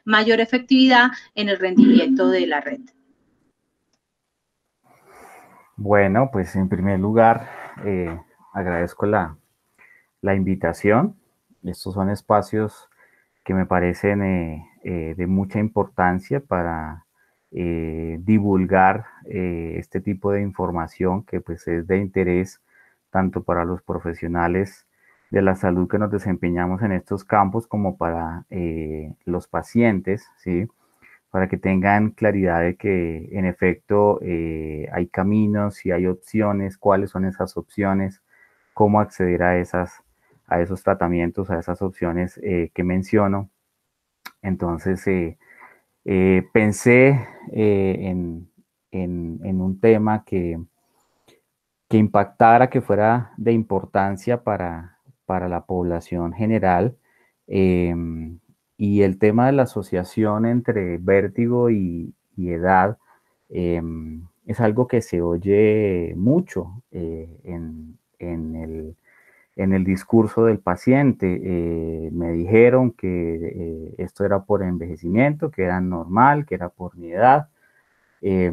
mayor efectividad en el rendimiento de la red. Bueno, pues en primer lugar, agradezco la invitación. Estos son espacios que me parecen de mucha importancia para divulgar este tipo de información que pues es de interés tanto para los profesionales de la salud que nos desempeñamos en estos campos como para los pacientes, ¿sí? Para que tengan claridad de que en efecto hay caminos y hay opciones, cuáles son esas opciones, cómo acceder a esos tratamientos, a esas opciones que menciono. Entonces, pensé en un tema que impactara, que fuera de importancia para la población general. eh, y el tema de la asociación entre vértigo y edad eh, es algo que se oye mucho en el discurso del paciente. Me dijeron que esto era por envejecimiento, que era normal, que era por mi edad. Eh,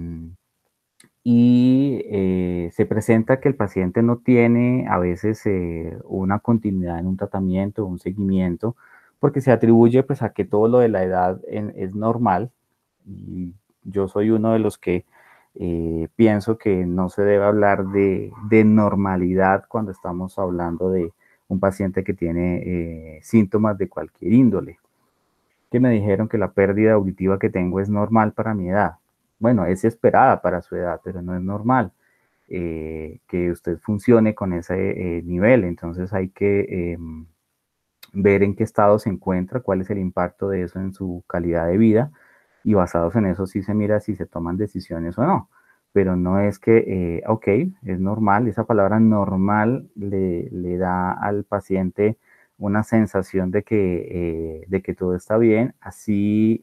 y se presenta que el paciente no tiene a veces una continuidad en un tratamiento, un seguimiento, porque se atribuye pues a que todo lo de la edad es normal. Y yo soy uno de los que pienso que no se debe hablar de normalidad cuando estamos hablando de un paciente que tiene síntomas de cualquier índole. Que me dijeron que la pérdida auditiva que tengo es normal para mi edad. Bueno, es esperada para su edad, pero no es normal que usted funcione con ese nivel. Entonces hay que ver en qué estado se encuentra, cuál es el impacto de eso en su calidad de vida y basados en eso sí se mira si se toman decisiones o no. Pero no es que, ok, es normal, esa palabra normal le da al paciente una sensación de que todo está bien, así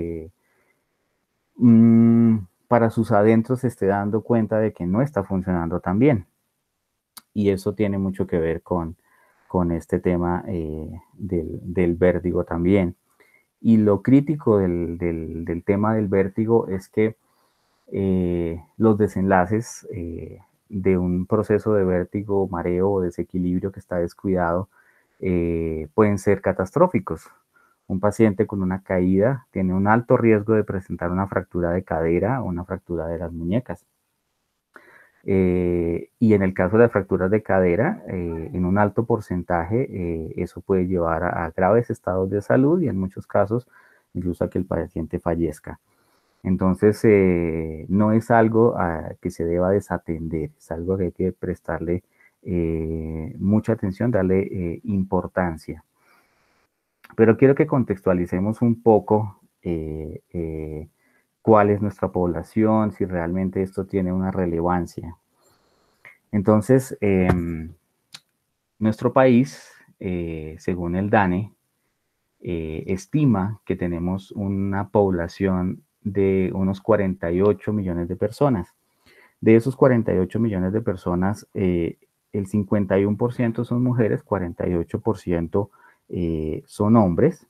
para sus adentros se esté dando cuenta de que no está funcionando tan bien. Y eso tiene mucho que ver con este tema del vértigo también. Y lo crítico del tema del vértigo es que los desenlaces de un proceso de vértigo, mareo o desequilibrio que está descuidado pueden ser catastróficos. Un paciente con una caída tiene un alto riesgo de presentar una fractura de cadera o una fractura de las muñecas. Y en el caso de las fracturas de cadera, en un alto porcentaje, eso puede llevar a graves estados de salud y en muchos casos incluso a que el paciente fallezca. Entonces, no es algo que se deba desatender, es algo que hay que prestarle mucha atención, darle importancia. Pero quiero que contextualicemos un poco cuál es nuestra población, si realmente esto tiene una relevancia. Entonces, nuestro país, según el DANE, estima que tenemos una población de unos 48 millones de personas. De esos 48 millones de personas, el 51% son mujeres, 48% son hombres.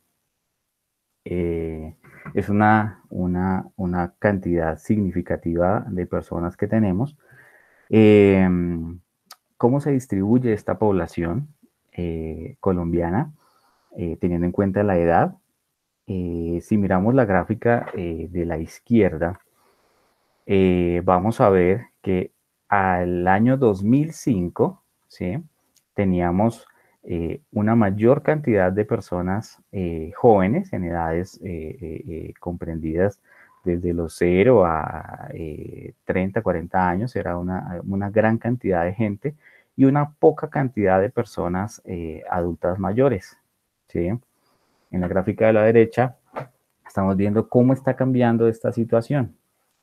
Es una cantidad significativa de personas que tenemos. Eh, ¿Cómo se distribuye esta población colombiana? Teniendo en cuenta la edad. Si miramos la gráfica de la izquierda, vamos a ver que al año 2005, ¿sí? Teníamos una mayor cantidad de personas jóvenes en edades comprendidas desde los 0 a 30, 40 años, era una gran cantidad de gente y una poca cantidad de personas adultas mayores, ¿sí? En la gráfica de la derecha estamos viendo cómo está cambiando esta situación.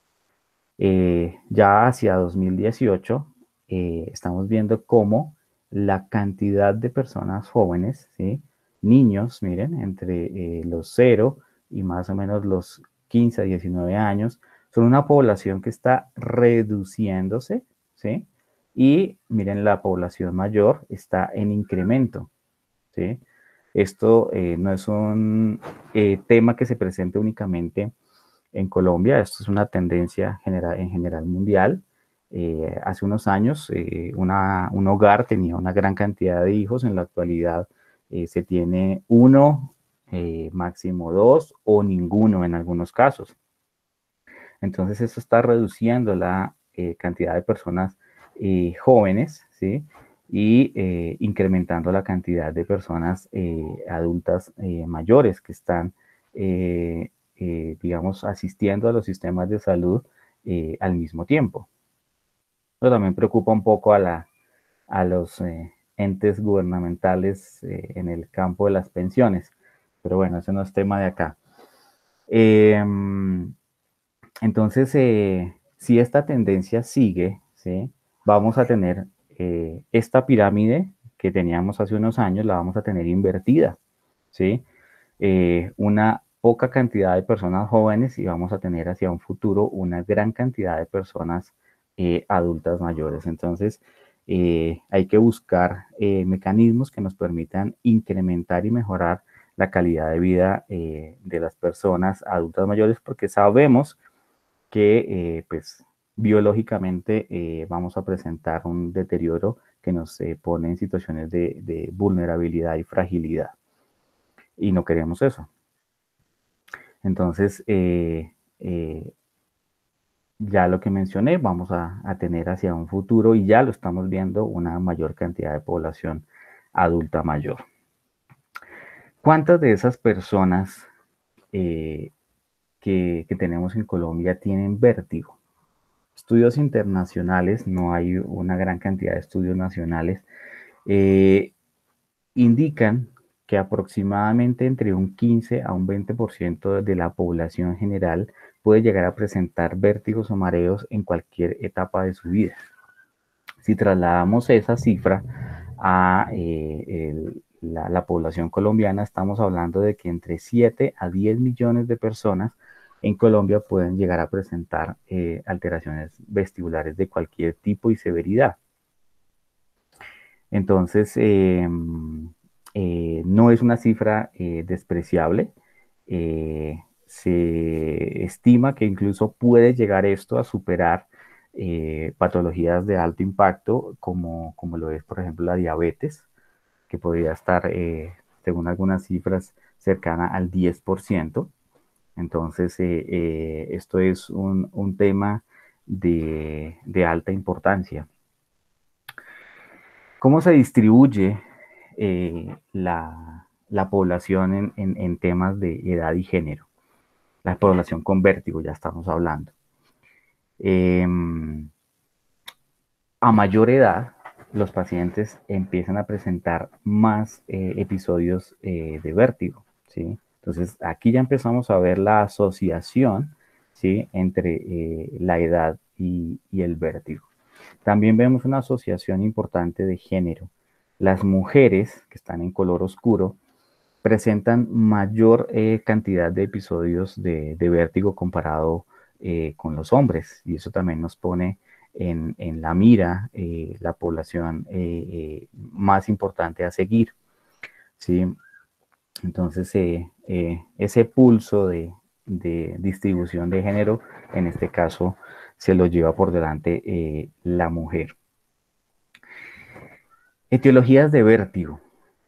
Ya hacia 2018 estamos viendo cómo la cantidad de personas jóvenes, ¿sí? Niños, miren, entre los 0 y más o menos los 15 a 19 años, son una población que está reduciéndose, ¿sí? Y miren, la población mayor está en incremento, ¿sí? Esto no es un tema que se presente únicamente en Colombia, esto es una tendencia en general mundial. Hace unos años un hogar tenía una gran cantidad de hijos, en la actualidad se tiene uno, máximo dos o ninguno en algunos casos. Entonces eso está reduciendo la cantidad de personas jóvenes, ¿sí? Y incrementando la cantidad de personas adultas mayores que están, digamos, asistiendo a los sistemas de salud al mismo tiempo. Eso también preocupa un poco a los entes gubernamentales en el campo de las pensiones. Pero bueno, ese no es tema de acá. Entonces, si esta tendencia sigue, ¿sí? Vamos a tener esta pirámide que teníamos hace unos años, la vamos a tener invertida, ¿sí? Una poca cantidad de personas jóvenes y vamos a tener hacia un futuro una gran cantidad de personas adultas mayores. Entonces, hay que buscar mecanismos que nos permitan incrementar y mejorar la calidad de vida de las personas adultas mayores, porque sabemos que pues biológicamente vamos a presentar un deterioro que nos pone en situaciones de vulnerabilidad y fragilidad. Y no queremos eso. Entonces, ya lo que mencioné, vamos a tener hacia un futuro, y ya lo estamos viendo, una mayor cantidad de población adulta mayor. ¿Cuántas de esas personas que tenemos en Colombia tienen vértigo? Estudios internacionales, no hay una gran cantidad de estudios nacionales, indican que aproximadamente entre un 15 a un 20% de la población general puede llegar a presentar vértigos o mareos en cualquier etapa de su vida. Si trasladamos esa cifra a la población colombiana, estamos hablando de que entre 7 a 10 millones de personas en Colombia pueden llegar a presentar alteraciones vestibulares de cualquier tipo y severidad. Entonces, no es una cifra despreciable. Se estima que incluso puede llegar esto a superar patologías de alto impacto, como lo es, por ejemplo, la diabetes, que podría estar, según algunas cifras, cercana al 10%. Entonces, esto es un tema de alta importancia. ¿Cómo se distribuye la población en temas de edad y género? La población con vértigo, ya estamos hablando. A mayor edad, los pacientes empiezan a presentar más episodios de vértigo, ¿sí? Entonces, aquí ya empezamos a ver la asociación, ¿sí?, entre la edad y el vértigo. También vemos una asociación importante de género. Las mujeres que están en color oscuro presentan mayor cantidad de episodios de vértigo comparado con los hombres, y eso también nos pone en la mira la población más importante a seguir, ¿sí? Entonces, ese pulso de distribución de género, en este caso, se lo lleva por delante la mujer. Etiologías de vértigo.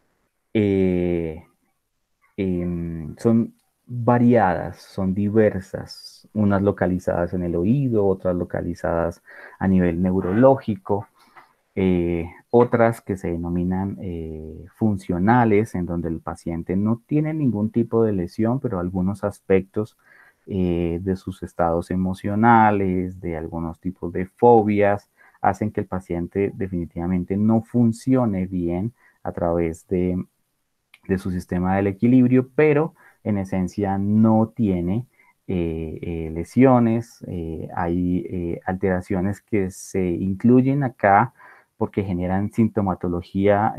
Son variadas, son diversas, unas localizadas en el oído, otras localizadas a nivel neurológico, otras que se denominan funcionales, en donde el paciente no tiene ningún tipo de lesión, pero algunos aspectos de sus estados emocionales, de algunos tipos de fobias, hacen que el paciente definitivamente no funcione bien a través de su sistema del equilibrio, pero en esencia no tiene lesiones. Hay alteraciones que se incluyen acá porque generan sintomatología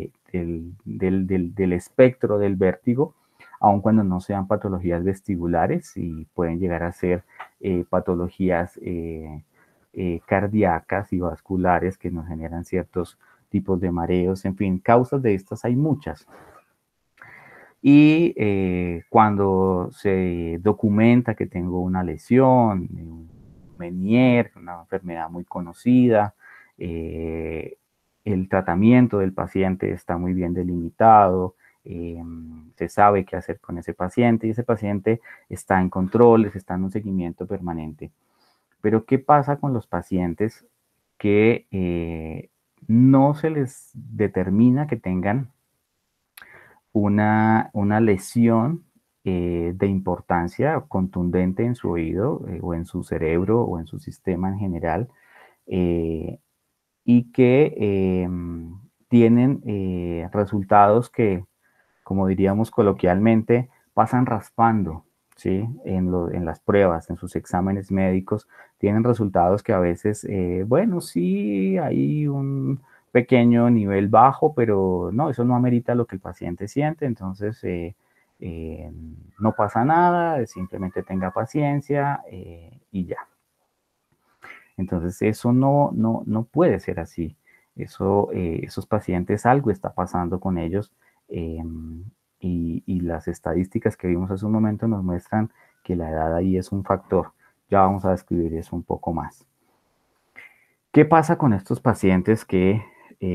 del espectro del vértigo, aun cuando no sean patologías vestibulares, y pueden llegar a ser patologías cardíacas y vasculares que nos generan ciertos tipos de mareos. En fin, causas de estas hay muchas. Y cuando se documenta que tengo una lesión, un Meniere, una enfermedad muy conocida, el tratamiento del paciente está muy bien delimitado, se sabe qué hacer con ese paciente y ese paciente está en controles, está en un seguimiento permanente. Pero ¿qué pasa con los pacientes que no se les determina que tengan una lesión de importancia contundente en su oído o en su cerebro o en su sistema en general y que tienen resultados que, como diríamos coloquialmente, pasan raspando, ¿sí? En las pruebas, en sus exámenes médicos, tienen resultados que a veces, bueno, sí, hay un pequeño nivel bajo, pero no, eso no amerita lo que el paciente siente, entonces no pasa nada, simplemente tenga paciencia y ya. Entonces, eso no puede ser así. Eso, esos pacientes, algo está pasando con ellos y las estadísticas que vimos hace un momento nos muestran que la edad ahí es un factor. Ya vamos a describir eso un poco más. ¿Qué pasa con estos pacientes que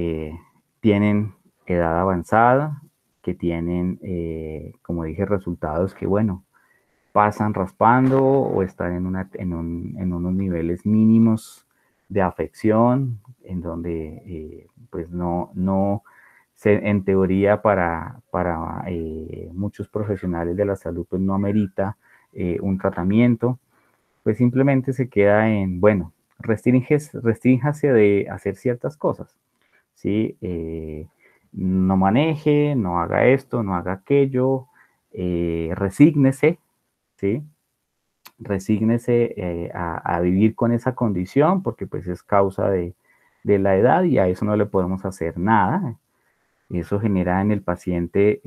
tienen edad avanzada, que tienen, como dije, resultados que, bueno, pasan raspando o están en unos niveles mínimos de afección, en donde pues no en teoría para muchos profesionales de la salud pues no amerita un tratamiento, pues simplemente se queda en, bueno, restrínjase de hacer ciertas cosas, ¿sí? No maneje, no haga esto, no haga aquello, resígnese, ¿sí? Resígnese a vivir con esa condición porque pues es causa de la edad y a eso no le podemos hacer nada. Eso genera en el paciente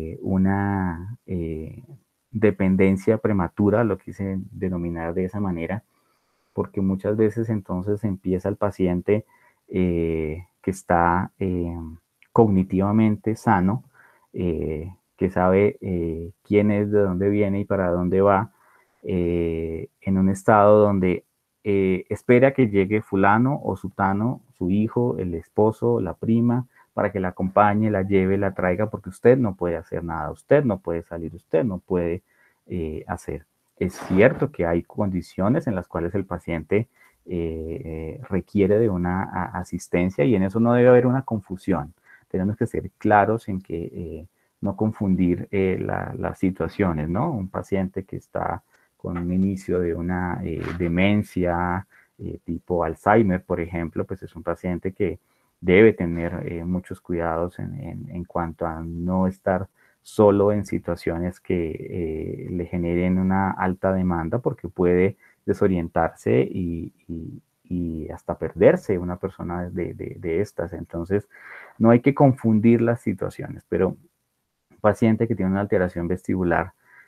una dependencia prematura, lo quise denominar de esa manera, porque muchas veces entonces empieza el paciente que está cognitivamente sano, que sabe quién es, de dónde viene y para dónde va, en un estado donde espera que llegue fulano o sutano, su hijo, el esposo, la prima, para que la acompañe, la lleve, la traiga, porque usted no puede hacer nada, usted no puede salir, usted no puede hacer. Es cierto que hay condiciones en las cuales el paciente requiere de una asistencia y en eso no debe haber una confusión. Tenemos que ser claros en que no confundir las situaciones, ¿no? Un paciente que está con un inicio de una demencia tipo Alzheimer, por ejemplo, pues es un paciente que debe tener muchos cuidados en cuanto a no estar solo en situaciones que le generen una alta demanda porque puede desorientarse y hasta perderse una persona de estas. Entonces, no hay que confundir las situaciones, pero un paciente que tiene una alteración vestibular,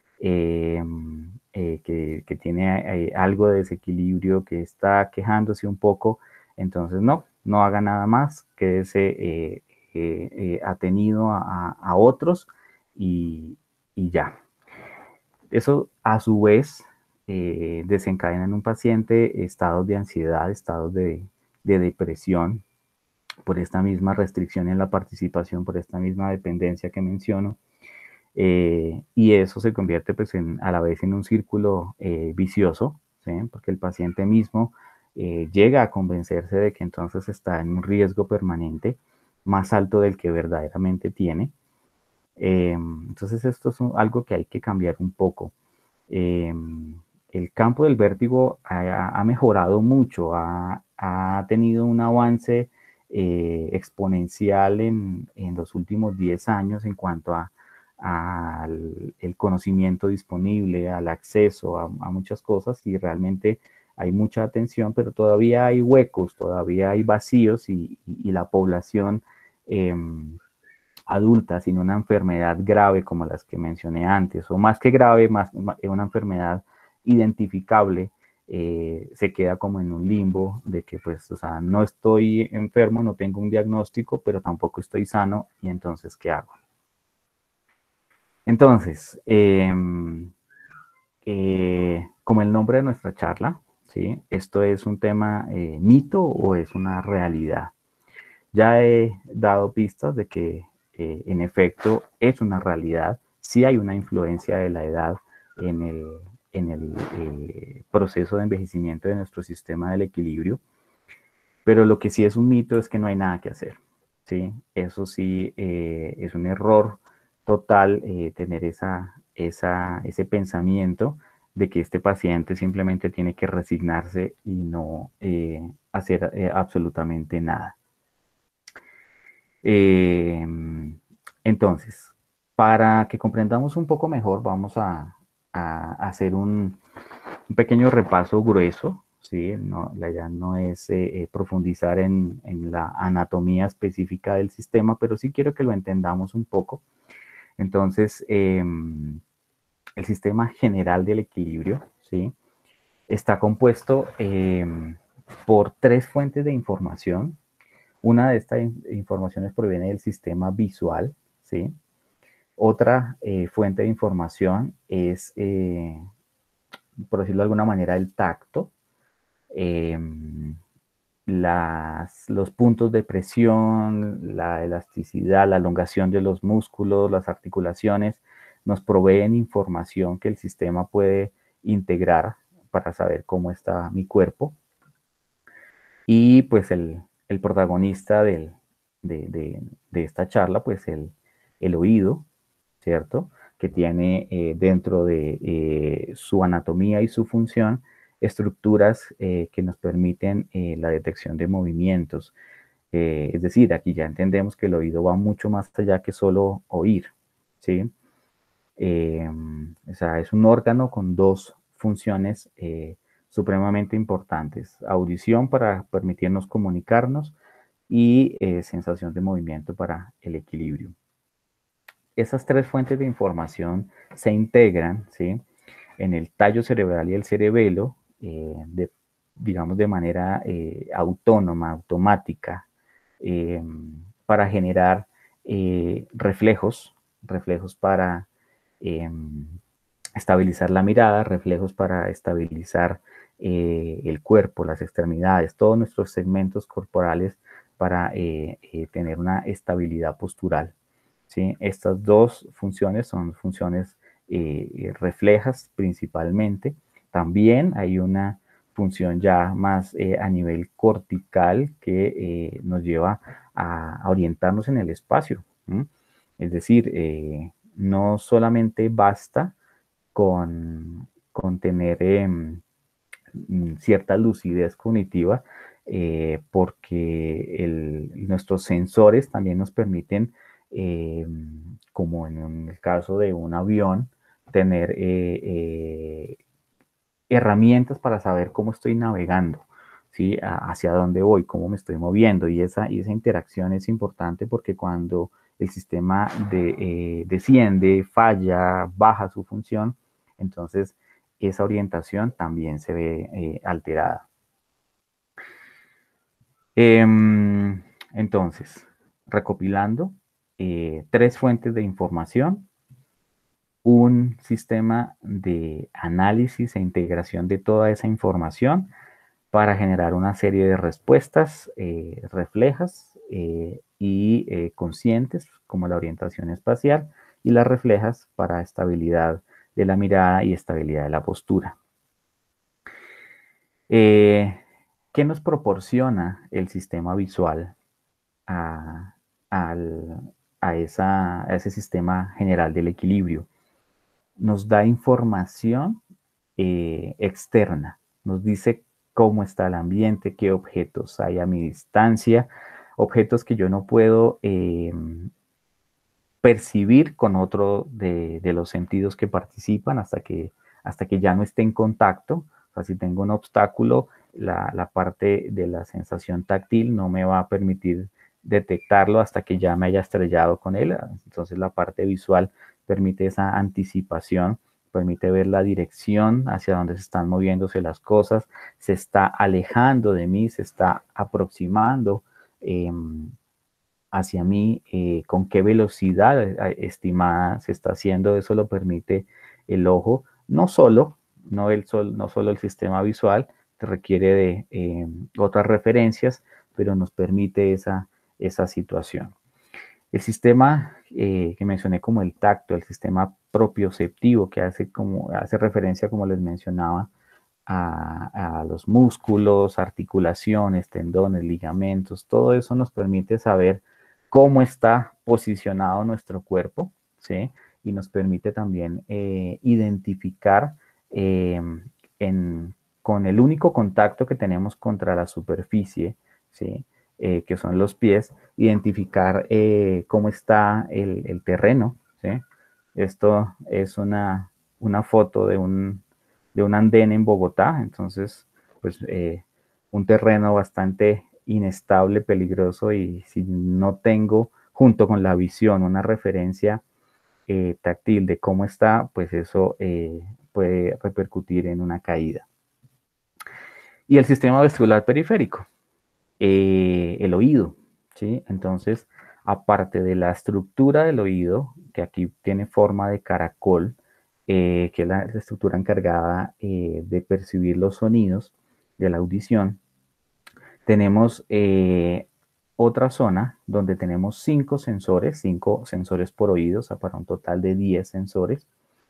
que tiene algo de desequilibrio, que está quejándose un poco, entonces no haga nada más, quédese atenido a otros y ya. Eso a su vez desencadena en un paciente estados de ansiedad, estados de depresión por esta misma restricción en la participación, por esta misma dependencia que menciono. Y eso se convierte pues a la vez en un círculo vicioso, ¿sí? Porque el paciente mismo llega a convencerse de que entonces está en un riesgo permanente más alto del que verdaderamente tiene. Entonces esto es algo que hay que cambiar un poco. El campo del vértigo ha mejorado mucho, ha tenido un avance exponencial en los últimos 10 años en cuanto al el conocimiento disponible, al acceso a muchas cosas y realmente hay mucha atención, pero todavía hay huecos, todavía hay vacíos y la población adulta sin una enfermedad grave como las que mencioné antes, o más que grave, más una enfermedad identificable, se queda como en un limbo de que pues, o sea, no estoy enfermo, no tengo un diagnóstico, pero tampoco estoy sano, y entonces, ¿qué hago? Entonces, como el nombre de nuestra charla, ¿sí? ¿Esto es un tema mito o es una realidad? Ya he dado pistas de que en efecto es una realidad, sí hay una influencia de la edad en el proceso de envejecimiento de nuestro sistema del equilibrio, pero lo que sí es un mito es que no hay nada que hacer, ¿sí? Eso sí es un error total tener ese pensamiento de que este paciente simplemente tiene que resignarse y no hacer absolutamente nada. Eh, entonces, para que comprendamos un poco mejor, vamos a hacer un pequeño repaso grueso, ¿sí? No, la idea no es profundizar en la anatomía específica del sistema, pero sí quiero que lo entendamos un poco. Entonces, el sistema general del equilibrio, ¿sí? Está compuesto por tres fuentes de información. Una de estas informaciones proviene del sistema visual, ¿sí? Otra fuente de información es, por decirlo de alguna manera, el tacto, eh, los puntos de presión, la elasticidad, la elongación de los músculos, las articulaciones, nos proveen información que el sistema puede integrar para saber cómo está mi cuerpo. Y pues el protagonista de esta charla, pues el oído, ¿cierto? Que tiene dentro de su anatomía y su función estructuras que nos permiten la detección de movimientos. Es decir, aquí ya entendemos que el oído va mucho más allá que solo oír, ¿sí? O sea, es un órgano con dos funciones supremamente importantes. Audición para permitirnos comunicarnos y sensación de movimiento para el equilibrio. Esas tres fuentes de información se integran, ¿sí? En el tallo cerebral y el cerebelo, digamos de manera autónoma, automática, para generar reflejos para estabilizar la mirada, reflejos para estabilizar el cuerpo, las extremidades, todos nuestros segmentos corporales para tener una estabilidad postural, ¿sí? Estas dos funciones son funciones reflejas principalmente. También hay una función ya más a nivel cortical que nos lleva a orientarnos en el espacio. ¿Sí? Es decir, no solamente basta con tener cierta lucidez cognitiva, porque nuestros sensores también nos permiten, como en el caso de un avión, tener herramientas para saber cómo estoy navegando, ¿sí? Hacia dónde voy, cómo me estoy moviendo. Y esa interacción es importante porque cuando el sistema desciende, falla, baja su función, entonces esa orientación también se ve alterada. Entonces, recopilando, tres fuentes de información, un sistema de análisis e integración de toda esa información para generar una serie de respuestas reflejas y conscientes, como la orientación espacial, y las reflejas para estabilidad de la mirada y estabilidad de la postura. ¿Qué nos proporciona el sistema visual a, a ese sistema general del equilibrio? Nos da información externa, nos dice cómo está el ambiente, qué objetos hay a mi distancia, objetos que yo no puedo percibir con otro de los sentidos que participan hasta que ya no esté en contacto. O sea, si tengo un obstáculo, la parte de la sensación táctil no me va a permitir detectarlo hasta que ya me haya estrellado con él. Entonces la parte visual permite esa anticipación, permite ver la dirección hacia donde se están moviéndose las cosas, se está alejando de mí, se está aproximando. hacia mí, con qué velocidad estimada se está haciendo. Eso lo permite el ojo, no solo el sistema visual, que requiere de otras referencias, pero nos permite esa situación. El sistema que mencioné como el tacto, el sistema propioceptivo, que hace referencia, como les mencionaba, a los músculos, articulaciones, tendones, ligamentos, todo eso nos permite saber cómo está posicionado nuestro cuerpo, ¿sí? Y nos permite también identificar con el único contacto que tenemos contra la superficie, ¿sí? Que son los pies, identificar cómo está el terreno, ¿sí? Esto es una foto de un andén en Bogotá, entonces, pues, un terreno bastante inestable, peligroso, y si no tengo, junto con la visión, una referencia táctil de cómo está, pues eso puede repercutir en una caída. Y el sistema vestibular periférico, el oído, ¿sí? Entonces, aparte de la estructura del oído, que aquí tiene forma de caracol, que es la estructura encargada de percibir los sonidos de la audición, tenemos otra zona donde tenemos 5 sensores por oído, o sea, para un total de 10 sensores.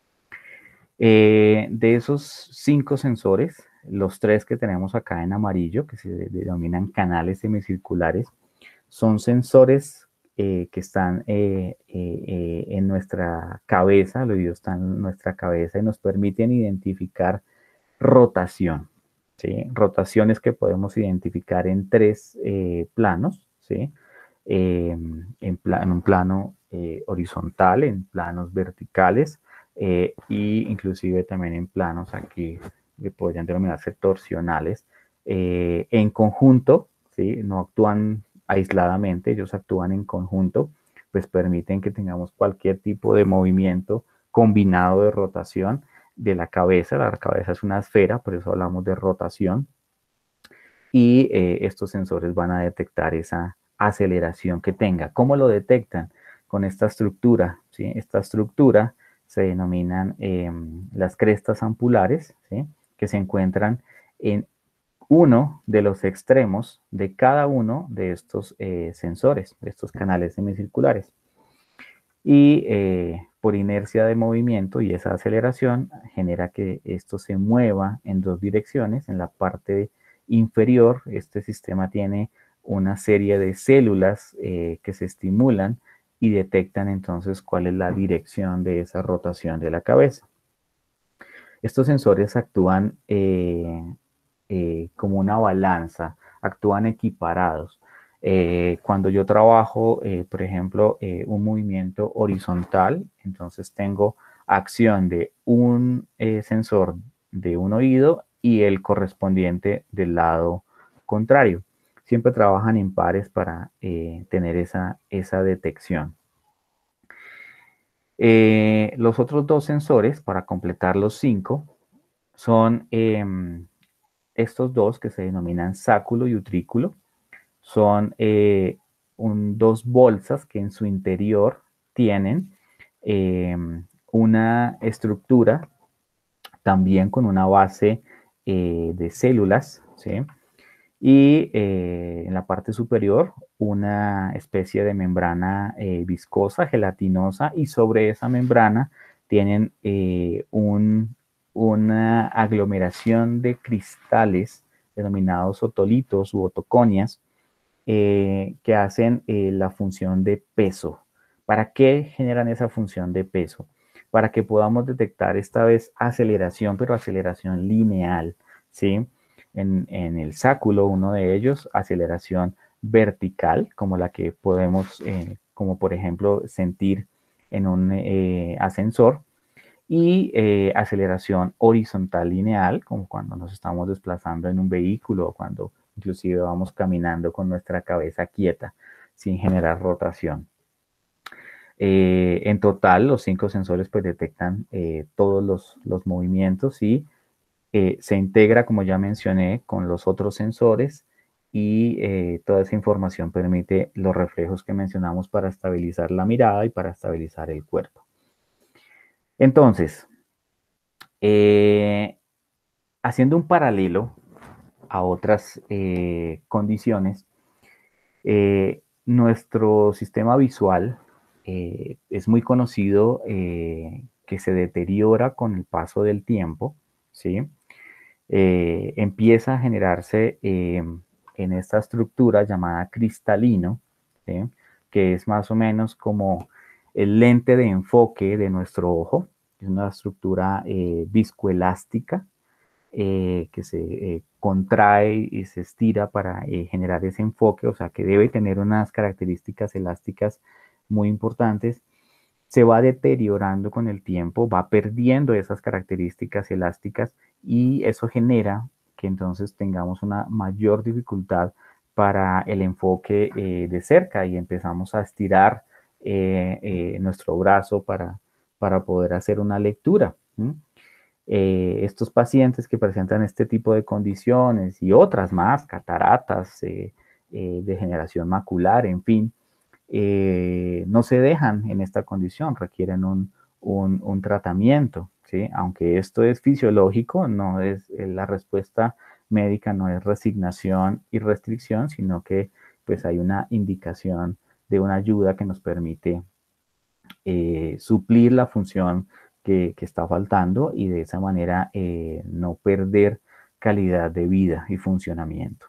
De esos 5 sensores, los 3 que tenemos acá en amarillo, que se denominan canales semicirculares, son sensores que están en nuestra cabeza, el oído está en nuestra cabeza y nos permiten identificar rotación, ¿sí? Rotaciones que podemos identificar en 3 planos, ¿sí? En un plano horizontal, en planos verticales, y inclusive también en planos aquí que podrían denominarse torsionales, en conjunto, ¿sí? No actúan aisladamente, ellos actúan en conjunto, pues permiten que tengamos cualquier tipo de movimiento combinado de rotación de la cabeza. La cabeza es una esfera, por eso hablamos de rotación, y estos sensores van a detectar esa aceleración que tenga. ¿Cómo lo detectan? Con esta estructura, ¿sí? Esta estructura se denominan las crestas ampulares, ¿sí? Que se encuentran en uno de los extremos de cada uno de estos sensores, de estos canales semicirculares. Y por inercia de movimiento y esa aceleración genera que esto se mueva en 2 direcciones. En la parte inferior, este sistema tiene una serie de células que se estimulan y detectan entonces cuál es la dirección de esa rotación de la cabeza. Estos sensores actúan como una balanza, actúan equiparados. Cuando yo trabajo, por ejemplo, un movimiento horizontal, entonces tengo acción de un sensor de un oído y el correspondiente del lado contrario. Siempre trabajan en pares para tener esa detección. Los otros 2 sensores, para completar los 5, son estos 2 que se denominan sáculo y utrículo. Son 2 bolsas que en su interior tienen una estructura también con una base de células, ¿sí? Y en la parte superior una especie de membrana viscosa, gelatinosa, y sobre esa membrana tienen una aglomeración de cristales denominados otolitos u otoconias, que hacen la función de peso. ¿Para qué generan esa función de peso? Para que podamos detectar esta vez aceleración, pero aceleración lineal, ¿sí? En el sáculo, uno de ellos, aceleración vertical, como la que podemos, como por ejemplo, sentir en un ascensor, y aceleración horizontal lineal, como cuando nos estamos desplazando en un vehículo o cuando inclusive vamos caminando con nuestra cabeza quieta sin generar rotación. En total, los 5 sensores pues detectan todos los movimientos y se integra, como ya mencioné, con los otros sensores y toda esa información permite los reflejos que mencionamos para estabilizar la mirada y para estabilizar el cuerpo. Entonces, haciendo un paralelo a otras condiciones, nuestro sistema visual es muy conocido que se deteriora con el paso del tiempo, ¿sí? Empieza a generarse en esta estructura llamada cristalino, ¿sí? Que es más o menos como el lente de enfoque de nuestro ojo. Es una estructura viscoelástica que se contrae y se estira para generar ese enfoque, o sea que debe tener unas características elásticas muy importantes. Se va deteriorando con el tiempo, va perdiendo esas características elásticas y eso genera que entonces tengamos una mayor dificultad para el enfoque de cerca y empezamos a estirar nuestro brazo para poder hacer una lectura. Estos pacientes que presentan este tipo de condiciones y otras más, cataratas, degeneración macular, en fin, no se dejan en esta condición, requieren un tratamiento, ¿sí? Aunque esto es fisiológico, no es la respuesta médica, no es resignación y restricción, sino que pues hay una indicación de una ayuda que nos permite suplir la función que está faltando y de esa manera no perder calidad de vida y funcionamiento.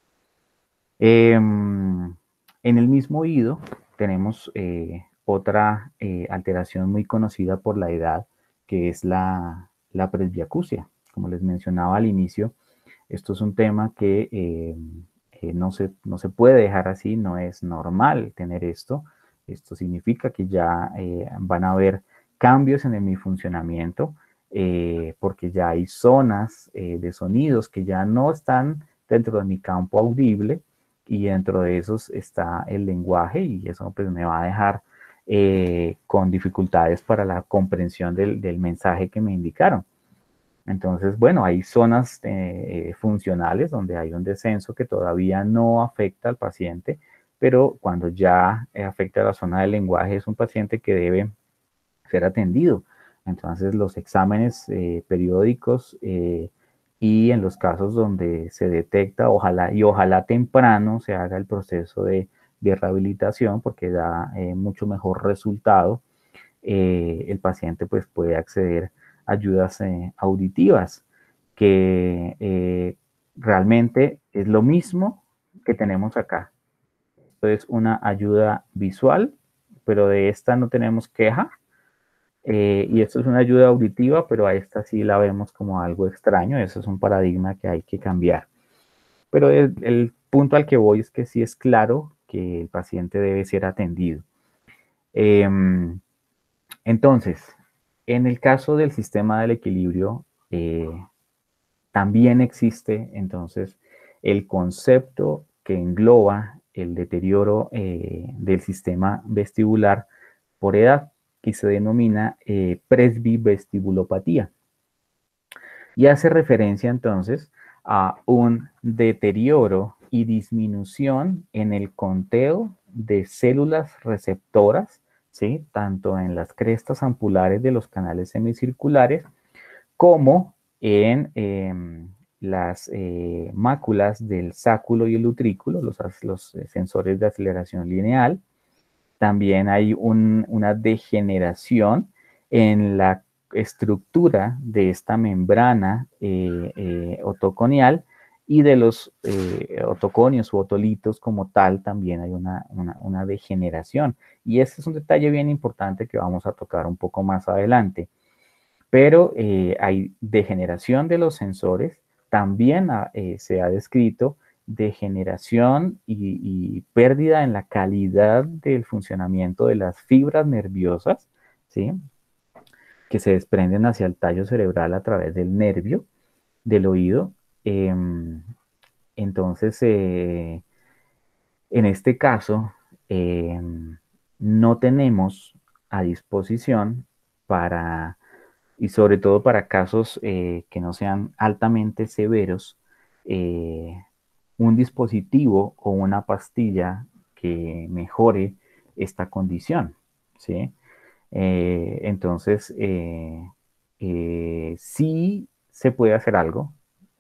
En el mismo oído tenemos otra alteración muy conocida por la edad, que es la presbiacusia. Como les mencionaba al inicio, esto es un tema que no se puede dejar así, no es normal tener esto. Esto significa que ya van a haber cambios en mi funcionamiento, porque ya hay zonas de sonidos que ya no están dentro de mi campo audible, y dentro de esos está el lenguaje, y eso pues me va a dejar con dificultades para la comprensión del mensaje que me indicaron. Entonces, bueno, hay zonas funcionales donde hay un descenso que todavía no afecta al paciente, pero cuando ya afecta la zona del lenguaje es un paciente que debe ser atendido. Entonces, los exámenes periódicos y en los casos donde se detecta, ojalá temprano se haga el proceso de rehabilitación porque da mucho mejor resultado, el paciente pues puede acceder a ayudas auditivas, que realmente es lo mismo que tenemos acá. Esto es una ayuda visual, pero de esta no tenemos queja. Y esto es una ayuda auditiva, pero a esta sí la vemos como algo extraño. Eso es un paradigma que hay que cambiar. Pero el punto al que voy es que sí es claro que el paciente debe ser atendido. Entonces, en el caso del sistema del equilibrio, también existe entonces el concepto que engloba el deterioro del sistema vestibular por edad, y se denomina presbivestibulopatía. Y hace referencia entonces a un deterioro y disminución en el conteo de células receptoras, ¿sí? Tanto en las crestas ampulares de los canales semicirculares como en las máculas del sáculo y el utrículo, los sensores de aceleración lineal. También hay una degeneración en la estructura de esta membrana otoconial, y de los otoconios u otolitos como tal también hay una degeneración. Y este es un detalle bien importante que vamos a tocar un poco más adelante. Pero hay degeneración de los sensores, también se ha descrito degeneración y pérdida en la calidad del funcionamiento de las fibras nerviosas, ¿sí? Que se desprenden hacia el tallo cerebral a través del nervio del oído. Entonces, en este caso, no tenemos a disposición para, y sobre todo para casos que no sean altamente severos, un dispositivo o una pastilla que mejore esta condición, ¿sí? Entonces, sí se puede hacer algo,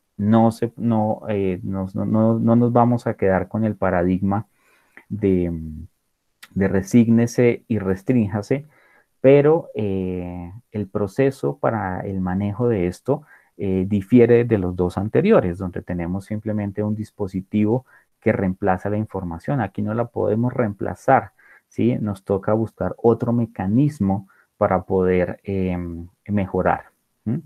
no nos vamos a quedar con el paradigma de, de resígnese y restrínjase, pero el proceso para el manejo de esto difiere de los dos anteriores, donde tenemos simplemente un dispositivo que reemplaza la información. Aquí no la podemos reemplazar, ¿sí? Nos toca buscar otro mecanismo para poder mejorar. ¿Mm?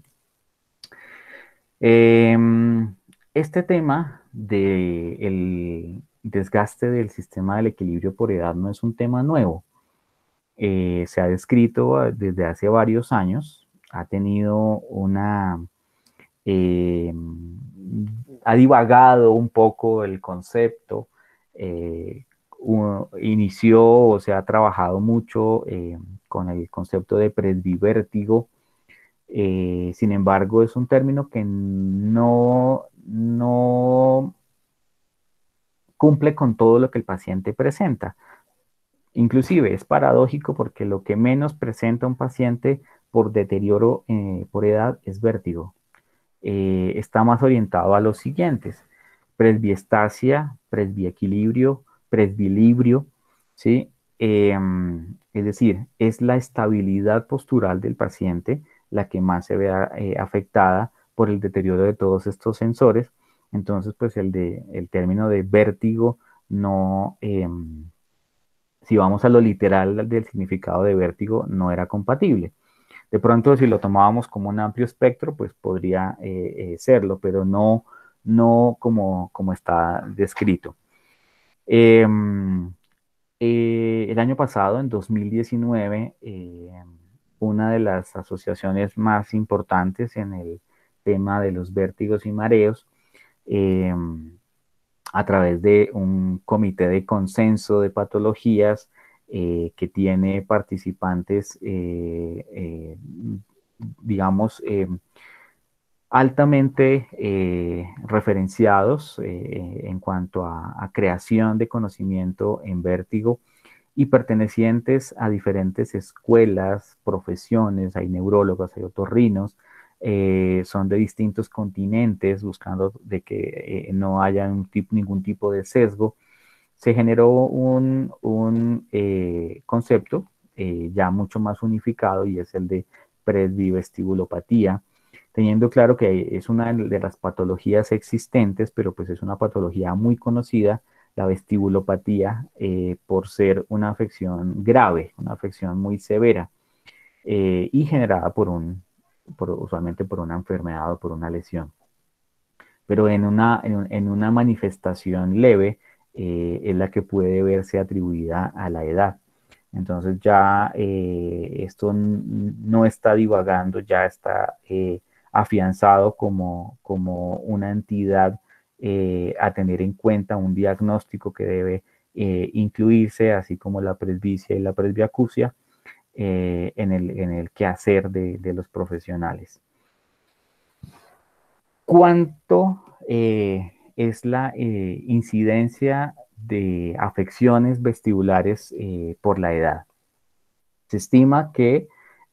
Este tema del desgaste del sistema del equilibrio por edad no es un tema nuevo. Se ha descrito desde hace varios años, ha tenido eh, ha divagado un poco el concepto, inició o se ha trabajado mucho con el concepto de presbivértigo. Sin embargo, es un término que no cumple con todo lo que el paciente presenta. Inclusive es paradójico porque lo que menos presenta un paciente por deterioro por edad es vértigo. Está más orientado a los siguientes: presbiestasia, presbiequilibrio, presbilibrio, ¿sí? Es decir, es la estabilidad postural del paciente la que más se ve afectada por el deterioro de todos estos sensores. Entonces, pues el término de vértigo no, si vamos a lo literal del significado de vértigo, no era compatible. De pronto, si lo tomábamos como un amplio espectro, pues podría serlo, pero no como está descrito. El año pasado, en 2019, una de las asociaciones más importantes en el tema de los vértigos y mareos, eh, a través de un comité de consenso de patologías que tiene participantes, digamos, altamente referenciados en cuanto a creación de conocimiento en vértigo y pertenecientes a diferentes escuelas, profesiones. Hay neurólogos, hay otorrinos, son de distintos continentes, buscando de que no haya ningún tipo de sesgo. Se generó un concepto ya mucho más unificado, y es el de presbivestibulopatía, teniendo claro que es una de las patologías existentes, pero pues es una patología muy conocida, la vestibulopatía, por ser una afección grave, una afección muy severa, y generada usualmente por una enfermedad o por una lesión. Pero en una manifestación leve es la que puede verse atribuida a la edad. Entonces ya esto no está divagando, ya está afianzado como una entidad a tener en cuenta, un diagnóstico que debe incluirse, así como la presbicia y la presbiacusia, en el quehacer de los profesionales. ¿Cuánto es la incidencia de afecciones vestibulares por la edad? Se estima que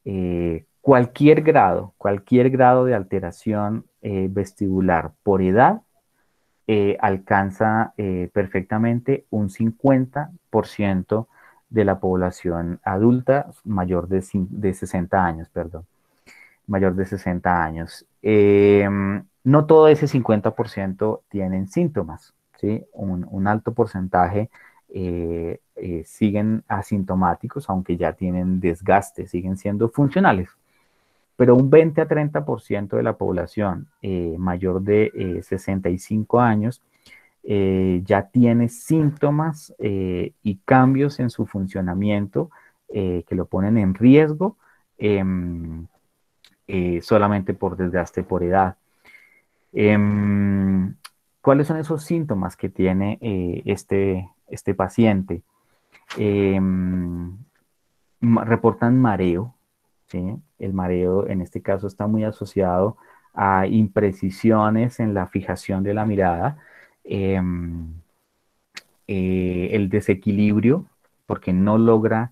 cualquier grado de alteración vestibular por edad alcanza perfectamente un 50% de la población adulta de 60 años, perdón, mayor de 60 años. No todo ese 50% tienen síntomas, ¿sí? Un alto porcentaje siguen asintomáticos, aunque ya tienen desgaste, siguen siendo funcionales. Pero un 20 a 30% de la población mayor de 65 años ya tiene síntomas y cambios en su funcionamiento que lo ponen en riesgo solamente por desgaste por edad. ¿Cuáles son esos síntomas que tiene este paciente? Reportan mareo, ¿sí? El mareo en este caso está muy asociado a imprecisiones en la fijación de la mirada, el desequilibrio, porque no logra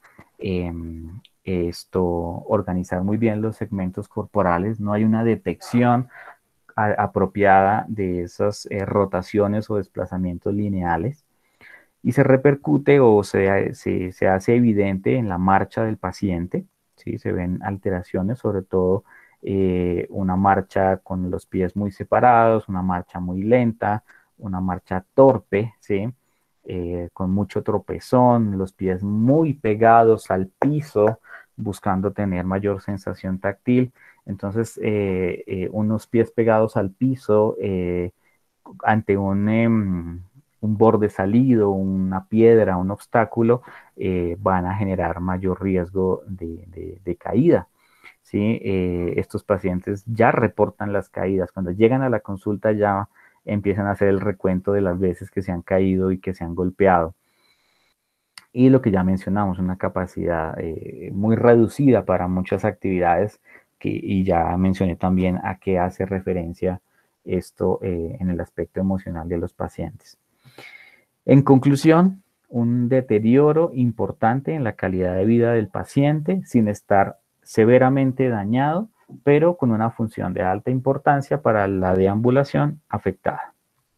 organizar muy bien los segmentos corporales, no hay una detección apropiada de esas rotaciones o desplazamientos lineales y se repercute o se hace evidente en la marcha del paciente, ¿sí? Se ven alteraciones, sobre todo una marcha con los pies muy separados, una marcha muy lenta, una marcha torpe, ¿sí? Con mucho tropezón, los pies muy pegados al piso, buscando tener mayor sensación táctil. Entonces, unos pies pegados al piso ante un borde salido, una piedra, un obstáculo, van a generar mayor riesgo de caída. ¿Sí? Estos pacientes ya reportan las caídas. Cuando llegan a la consulta ya empiezan a hacer el recuento de las veces que se han caído y que se han golpeado. Y lo que ya mencionamos, una capacidad muy reducida para muchas actividades y ya mencioné también a qué hace referencia esto en el aspecto emocional de los pacientes. En conclusión, un deterioro importante en la calidad de vida del paciente sin estar severamente dañado, pero con una función de alta importancia para la deambulación afectada.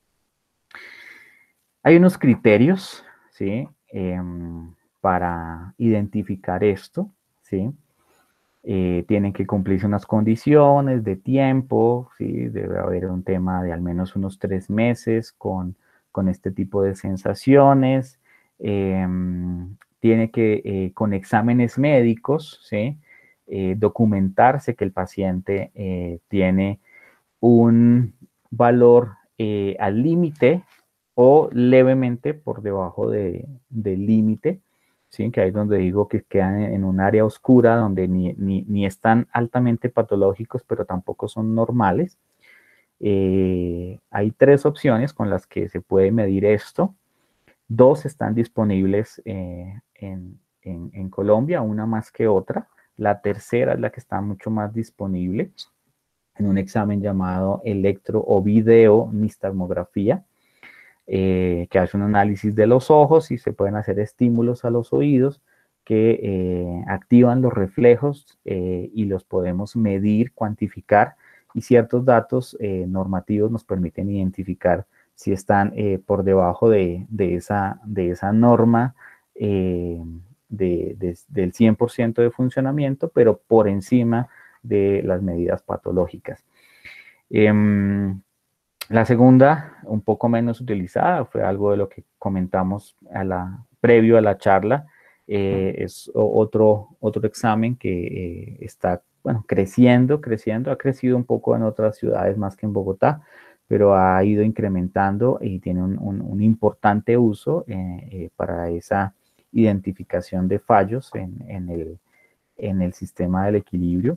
Hay unos criterios, ¿sí? Para identificar esto, ¿sí? Tienen que cumplirse unas condiciones de tiempo, ¿sí? Debe haber un tema de al menos unos 3 meses con este tipo de sensaciones. Tiene que, con exámenes médicos, ¿sí? Documentarse que el paciente tiene un valor al límite o levemente por debajo del límite, ¿sí? Que ahí es donde digo que quedan en un área oscura donde ni están altamente patológicos, pero tampoco son normales. Hay 3 opciones con las que se puede medir esto. 2 están disponibles en Colombia, una más que otra. La tercera es la que está mucho más disponible en un examen llamado electro o video nistagmografía, que hace un análisis de los ojos y se pueden hacer estímulos a los oídos que activan los reflejos y los podemos medir, cuantificar, y ciertos datos normativos nos permiten identificar si están por debajo de esa norma del 100% de funcionamiento, pero por encima de las medidas patológicas. La segunda, un poco menos utilizada, fue algo de lo que comentamos previo a la charla. Es otro examen que está, bueno, creciendo, ha crecido un poco en otras ciudades más que en Bogotá, pero ha ido incrementando y tiene un importante uso para esa identificación de fallos en el sistema del equilibrio.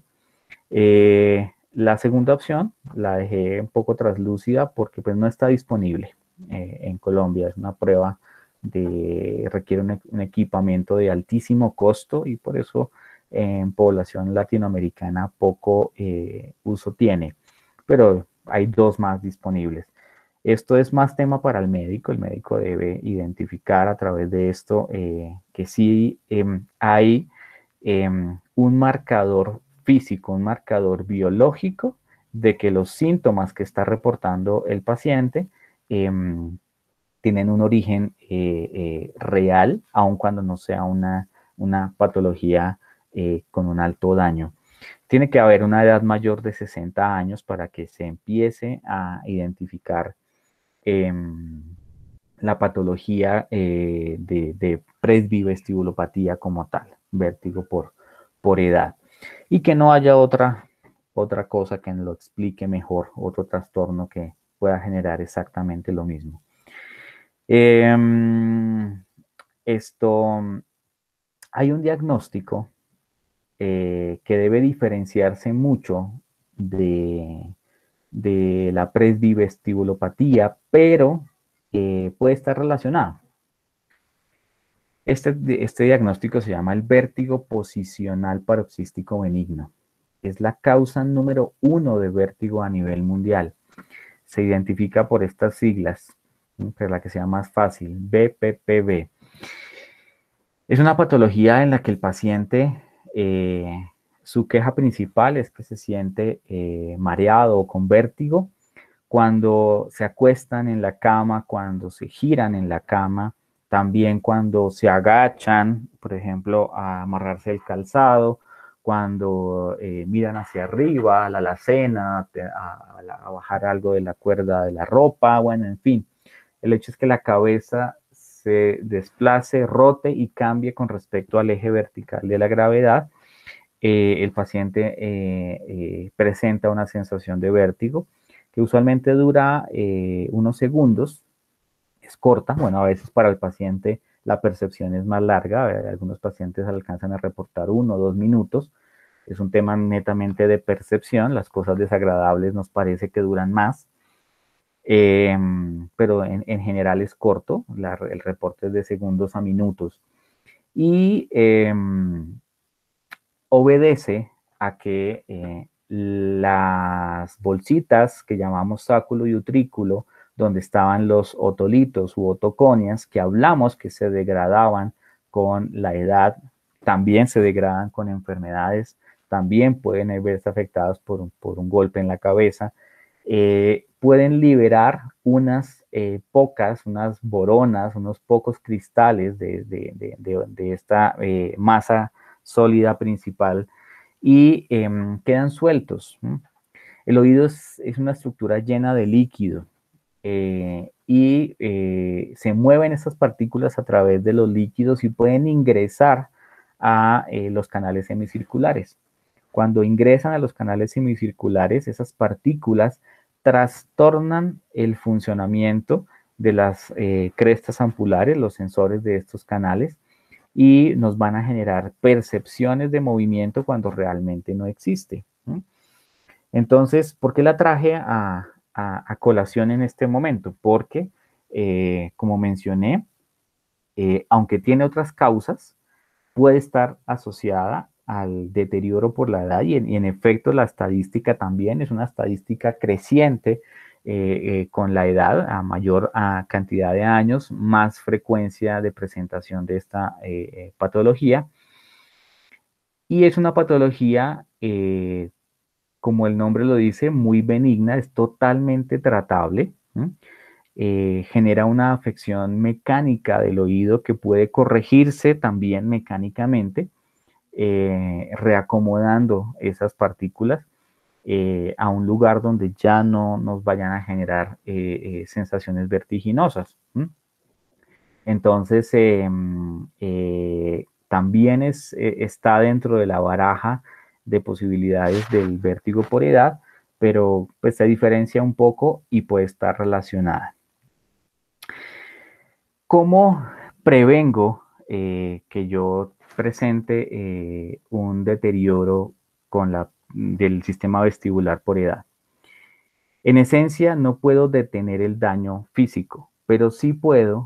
La segunda opción la dejé un poco traslúcida porque pues no está disponible en Colombia. Es una prueba requiere un equipamiento de altísimo costo y por eso en población latinoamericana poco uso tiene. Pero hay 2 más disponibles. Esto es más tema para el médico. El médico debe identificar a través de esto que sí hay un marcador físico, un marcador biológico de que los síntomas que está reportando el paciente tienen un origen real, aun cuando no sea una patología con un alto daño. Tiene que haber una edad mayor de 60 años para que se empiece a identificar la patología de presbivestibulopatía como tal, vértigo por edad. Y que no haya otra cosa que lo explique mejor, otro trastorno que pueda generar exactamente lo mismo. Hay un diagnóstico que debe diferenciarse mucho de la presbivestibulopatía, pero puede estar relacionado. Este diagnóstico se llama el vértigo posicional paroxístico benigno. Es la causa número 1 de vértigo a nivel mundial. Se identifica por estas siglas, pero la que sea más fácil, BPPV. Es una patología en la que el paciente, su queja principal es que se siente mareado o con vértigo cuando se acuestan en la cama, cuando se giran en la cama, también cuando se agachan, por ejemplo, a amarrarse el calzado, cuando miran hacia arriba, a la alacena, a bajar algo de la cuerda de la ropa, bueno, en fin. El hecho es que la cabeza se desplace, rote y cambie con respecto al eje vertical de la gravedad. El paciente presenta una sensación de vértigo que usualmente dura unos segundos, es corta, bueno, a veces para el paciente la percepción es más larga, algunos pacientes alcanzan a reportar 1 o 2 minutos, es un tema netamente de percepción, las cosas desagradables nos parece que duran más, pero en general es corto, el reporte es de segundos a minutos. Y obedece a que las bolsitas que llamamos sáculo y utrículo, donde estaban los otolitos u otoconias, que hablamos que se degradaban con la edad, también se degradan con enfermedades, también pueden verse afectados por un golpe en la cabeza, pueden liberar unas unas boronas, unos pocos cristales de esta masa sólida principal y quedan sueltos. El oído es una estructura llena de líquido y se mueven estas partículas a través de los líquidos y pueden ingresar a los canales semicirculares. Cuando ingresan a los canales semicirculares, esas partículas trastornan el funcionamiento de las crestas ampulares, los sensores de estos canales, y nos van a generar percepciones de movimiento cuando realmente no existe. Entonces, ¿por qué la traje a colación en este momento? Porque, como mencioné, aunque tiene otras causas, puede estar asociada al deterioro por la edad y en efecto la estadística también es una estadística creciente con la edad, a mayor cantidad de años, más frecuencia de presentación de esta patología. Y es una patología, como el nombre lo dice, muy benigna, es totalmente tratable. Genera una afección mecánica del oído que puede corregirse también mecánicamente, reacomodando esas partículas a un lugar donde ya no nos vayan a generar sensaciones vertiginosas. Entonces, también está dentro de la baraja de posibilidades del vértigo por edad, pero pues se diferencia un poco y puede estar relacionada. ¿Cómo prevengo que yo presente un deterioro del sistema vestibular por edad? En esencia, no puedo detener el daño físico, pero sí puedo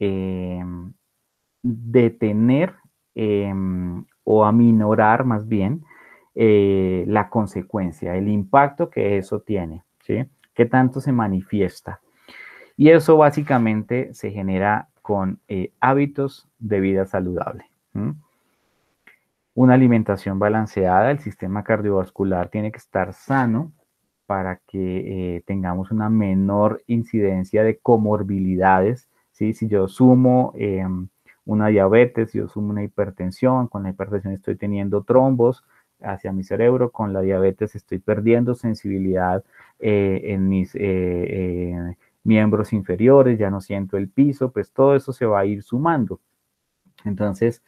detener o aminorar más bien la consecuencia, el impacto que eso tiene, ¿sí? ¿Qué tanto se manifiesta? Y eso básicamente se genera con hábitos de vida saludable. Una alimentación balanceada, el sistema cardiovascular tiene que estar sano para que tengamos una menor incidencia de comorbilidades, ¿sí? Si yo sumo una diabetes, si yo sumo una hipertensión, con la hipertensión estoy teniendo trombos hacia mi cerebro, con la diabetes estoy perdiendo sensibilidad en mis miembros inferiores, ya no siento el piso, pues todo eso se va a ir sumando. Entonces,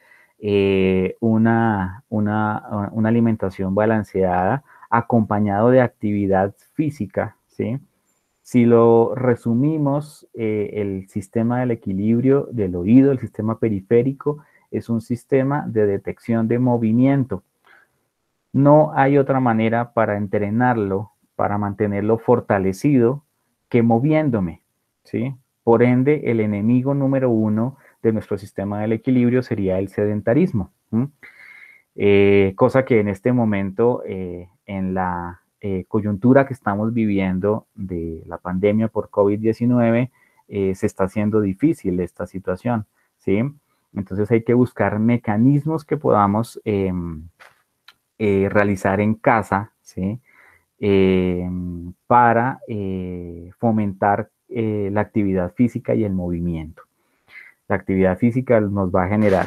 una alimentación balanceada acompañado de actividad física, ¿sí? Si lo resumimos, el sistema del equilibrio del oído, el sistema periférico, es un sistema de detección de movimiento. No hay otra manera para entrenarlo, para mantenerlo fortalecido, que moviéndome, ¿sí? Por ende, el enemigo número uno de nuestro sistema del equilibrio sería el sedentarismo. Cosa que en este momento, en la coyuntura que estamos viviendo de la pandemia por COVID-19, se está haciendo difícil esta situación, ¿sí? Entonces hay que buscar mecanismos que podamos realizar en casa, ¿sí? Para fomentar la actividad física y el movimiento. La actividad física nos va a generar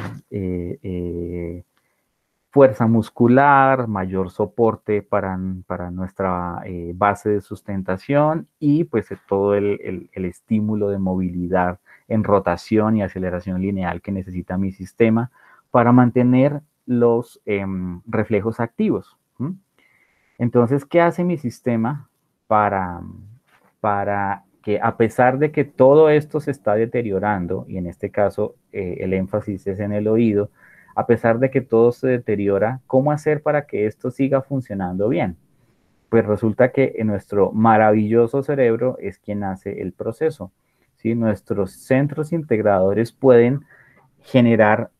fuerza muscular, mayor soporte para nuestra base de sustentación y pues todo el estímulo de movilidad en rotación y aceleración lineal que necesita mi sistema para mantener los reflejos activos. Entonces, ¿qué hace mi sistema para que a pesar de que todo esto se está deteriorando, y en este caso el énfasis es en el oído, a pesar de que todo se deteriora, ¿cómo hacer para que esto siga funcionando bien? Pues resulta que en nuestro maravilloso cerebro es quien hace el proceso, ¿sí? Nuestros centros integradores pueden generar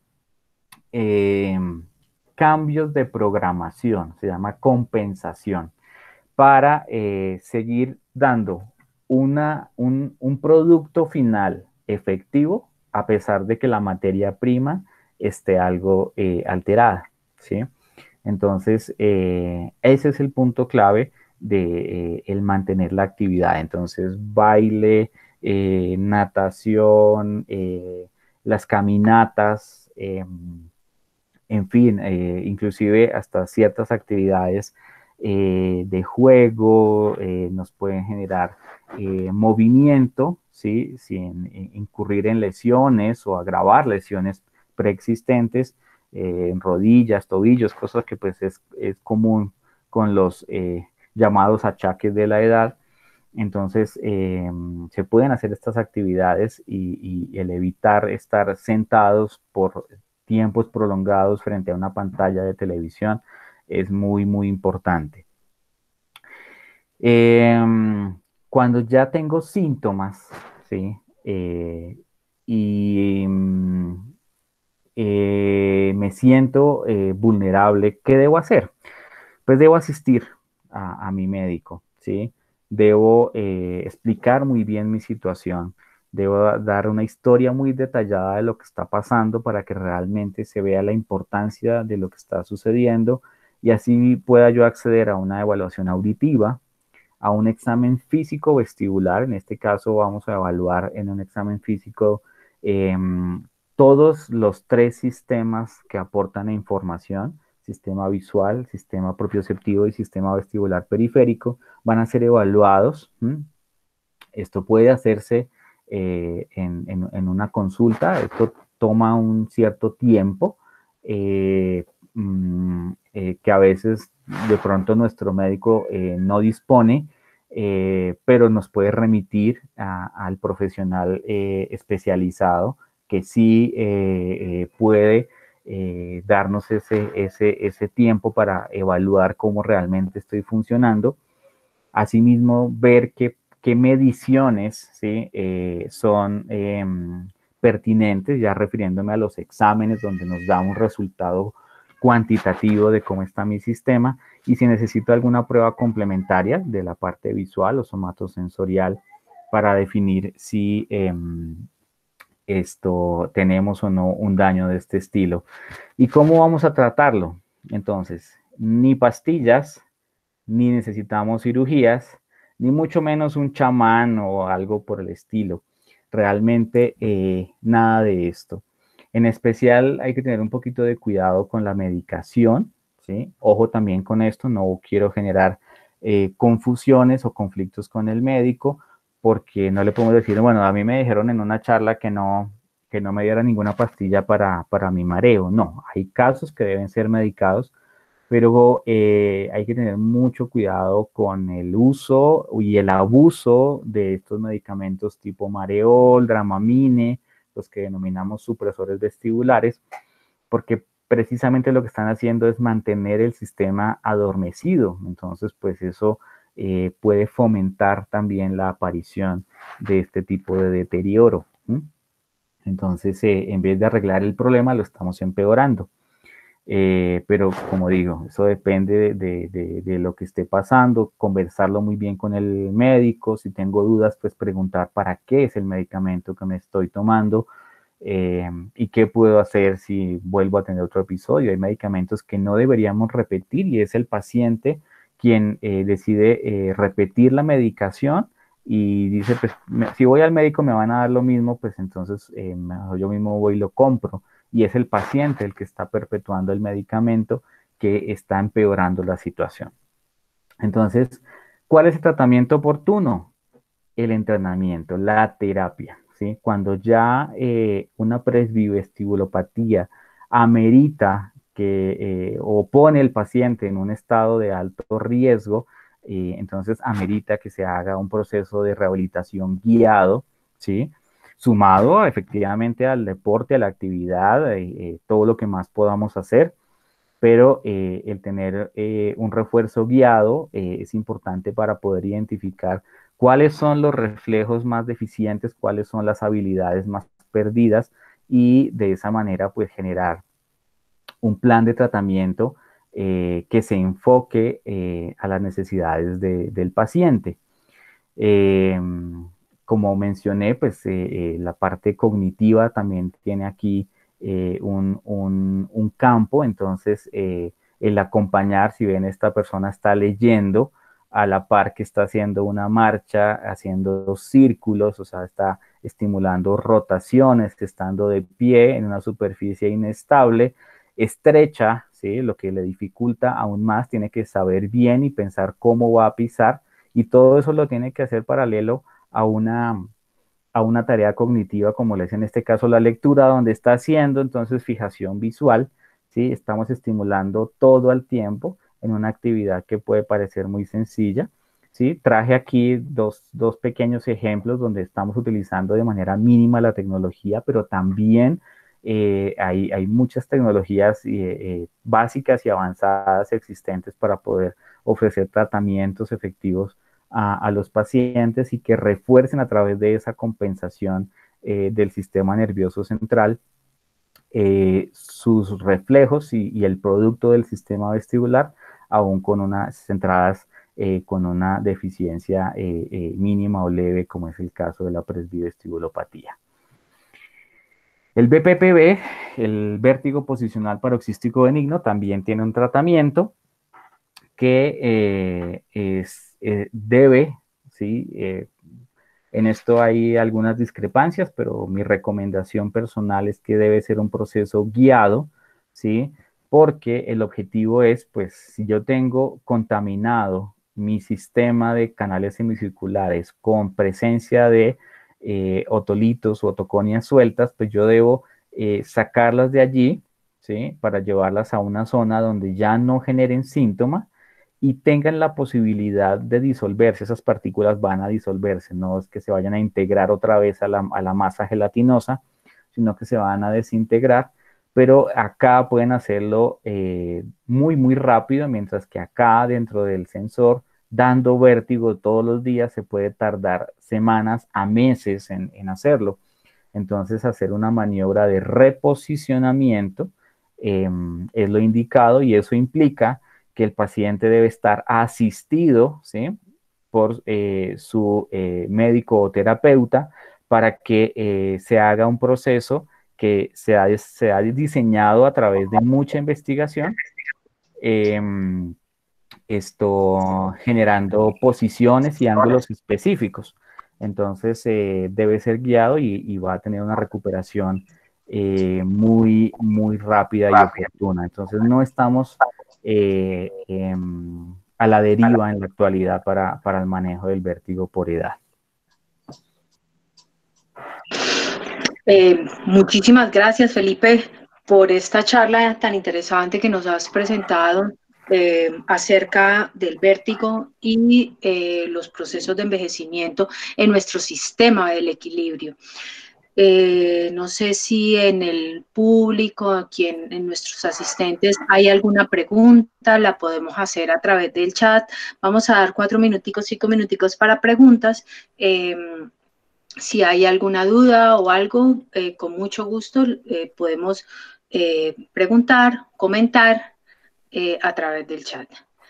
cambios de programación, se llama compensación, para seguir dando un producto final efectivo a pesar de que la materia prima esté algo alterada, ¿sí? Entonces, ese es el punto clave de el mantener la actividad. Entonces, baile, natación, las caminatas, en fin, inclusive hasta ciertas actividades de juego nos pueden generar movimiento, ¿sí? Sin incurrir en lesiones o agravar lesiones preexistentes en rodillas, tobillos, cosas que pues es común con los llamados achaques de la edad. Entonces, se pueden hacer estas actividades y el evitar estar sentados por tiempos prolongados frente a una pantalla de televisión es muy, muy importante. Cuando ya tengo síntomas, ¿sí? Y me siento vulnerable, ¿qué debo hacer? Pues debo asistir a mi médico, ¿sí? Debo explicar muy bien mi situación. Debo dar una historia muy detallada de lo que está pasando para que realmente se vea la importancia de lo que está sucediendo y así pueda yo acceder a una evaluación auditiva, a un examen físico vestibular. En este caso vamos a evaluar en un examen físico todos los tres sistemas que aportan información: sistema visual, sistema propioceptivo y sistema vestibular periférico, van a ser evaluados. Esto puede hacerse en una consulta. Esto toma un cierto tiempo que a veces de pronto nuestro médico no dispone, pero nos puede remitir al profesional especializado que sí puede darnos ese tiempo para evaluar cómo realmente estoy funcionando. Asimismo, ver qué mediciones, ¿sí? Son pertinentes, ya refiriéndome a los exámenes donde nos da un resultado cuantitativo de cómo está mi sistema, y si necesito alguna prueba complementaria de la parte visual o somatosensorial para definir si esto tenemos o no un daño de este estilo. ¿Y cómo vamos a tratarlo? Entonces, ni pastillas, ni necesitamos cirugías, ni mucho menos un chamán o algo por el estilo. Realmente nada de esto. En especial hay que tener un poquito de cuidado con la medicación, ¿sí? Ojo también con esto, no quiero generar confusiones o conflictos con el médico, porque no le podemos decir, bueno, a mí me dijeron en una charla que no me diera ninguna pastilla para mi mareo. No, hay casos que deben ser medicados, pero hay que tener mucho cuidado con el uso y el abuso de estos medicamentos tipo Mareol, Dramamine, los que denominamos supresores vestibulares, porque precisamente lo que están haciendo es mantener el sistema adormecido. Entonces, pues eso puede fomentar también la aparición de este tipo de deterioro. Entonces, en vez de arreglar el problema, lo estamos empeorando. Pero como digo, eso depende de lo que esté pasando, conversarlo muy bien con el médico. Si tengo dudas, pues preguntar para qué es el medicamento que me estoy tomando, y qué puedo hacer si vuelvo a tener otro episodio. Hay medicamentos que no deberíamos repetir y es el paciente quien decide repetir la medicación y dice, pues si voy al médico me van a dar lo mismo, pues entonces mejor yo mismo voy y lo compro. Y es el paciente el que está perpetuando el medicamento que está empeorando la situación. Entonces, ¿cuál es el tratamiento oportuno? El entrenamiento, la terapia, ¿sí? Cuando ya una presbivestibulopatía amerita que o pone el paciente en un estado de alto riesgo, entonces amerita que se haga un proceso de rehabilitación guiado, ¿sí? Sumado efectivamente al deporte, a la actividad, todo lo que más podamos hacer, pero el tener un refuerzo guiado es importante para poder identificar cuáles son los reflejos más deficientes, cuáles son las habilidades más perdidas y de esa manera pues generar un plan de tratamiento que se enfoque a las necesidades del paciente. Eh, Como mencioné, pues la parte cognitiva también tiene aquí un campo, entonces el acompañar, si ven esta persona está leyendo a la par que está haciendo una marcha, haciendo círculos, o sea, está estimulando rotaciones, estando de pie en una superficie inestable, estrecha, ¿sí? Lo que le dificulta aún más, tiene que saber bien y pensar cómo va a pisar y todo eso lo tiene que hacer paralelo a una tarea cognitiva, como es en este caso la lectura, donde está haciendo entonces fijación visual, ¿sí? Estamos estimulando todo el tiempo en una actividad que puede parecer muy sencilla, ¿sí? Traje aquí dos pequeños ejemplos donde estamos utilizando de manera mínima la tecnología, pero también hay muchas tecnologías básicas y avanzadas existentes para poder ofrecer tratamientos efectivos a los pacientes y que refuercen a través de esa compensación del sistema nervioso central sus reflejos y el producto del sistema vestibular, aún con unas entradas con una deficiencia mínima o leve, como es el caso de la presbivestibulopatía. El BPPV, el vértigo posicional paroxístico benigno, también tiene un tratamiento que debe, ¿sí? En esto hay algunas discrepancias, pero mi recomendación personal es que debe ser un proceso guiado, ¿sí? Porque el objetivo es, pues, si yo tengo contaminado mi sistema de canales semicirculares con presencia de otolitos o otoconias sueltas, pues yo debo sacarlas de allí, ¿sí? Para llevarlas a una zona donde ya no generen síntomas y tengan la posibilidad de disolverse. Esas partículas van a disolverse, no es que se vayan a integrar otra vez a la masa gelatinosa, sino que se van a desintegrar, pero acá pueden hacerlo muy, muy rápido, mientras que acá dentro del sensor, dando vértigo todos los días, se puede tardar semanas a meses en hacerlo. Entonces, hacer una maniobra de reposicionamiento es lo indicado y eso implica que el paciente debe estar asistido, ¿sí? Por su médico o terapeuta para que se haga un proceso que se ha diseñado a través de mucha investigación, eh, esto generando posiciones y ángulos específicos. Entonces debe ser guiado y va a tener una recuperación muy, muy rápida y oportuna. Entonces no estamos a la deriva en la actualidad para el manejo del vértigo por edad. Muchísimas gracias, Felipe, por esta charla tan interesante que nos has presentado acerca del vértigo y los procesos de envejecimiento en nuestro sistema del equilibrio. No sé si en el público, aquí en nuestros asistentes, hay alguna pregunta, la podemos hacer a través del chat. Vamos a dar 4 minuticos, 5 minuticos para preguntas. Si hay alguna duda o algo, con mucho gusto podemos preguntar, comentar a través del chat.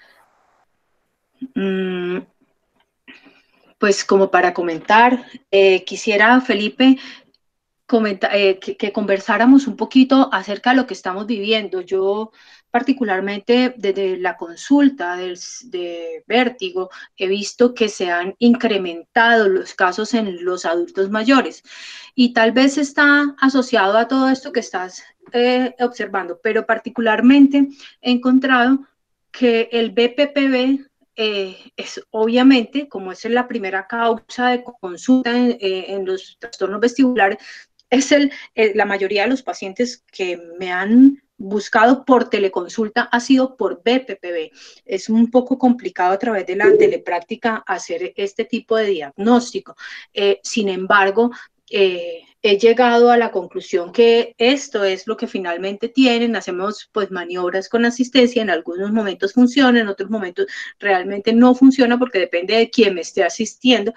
Pues como para comentar, quisiera, Felipe, que conversáramos un poquito acerca de lo que estamos viviendo. Yo particularmente desde la consulta de vértigo he visto que se han incrementado los casos en los adultos mayores y tal vez está asociado a todo esto que estás observando, pero particularmente he encontrado que el BPPV es obviamente, como es la primera causa de consulta en los trastornos vestibulares, es la mayoría de los pacientes que me han buscado por teleconsulta ha sido por BPPV. Es un poco complicado a través de la telepráctica hacer este tipo de diagnóstico. Sin embargo, he llegado a la conclusión que esto es lo que finalmente tienen. Hacemos pues maniobras con asistencia, en algunos momentos funciona, en otros momentos realmente no funciona porque depende de quién me esté asistiendo.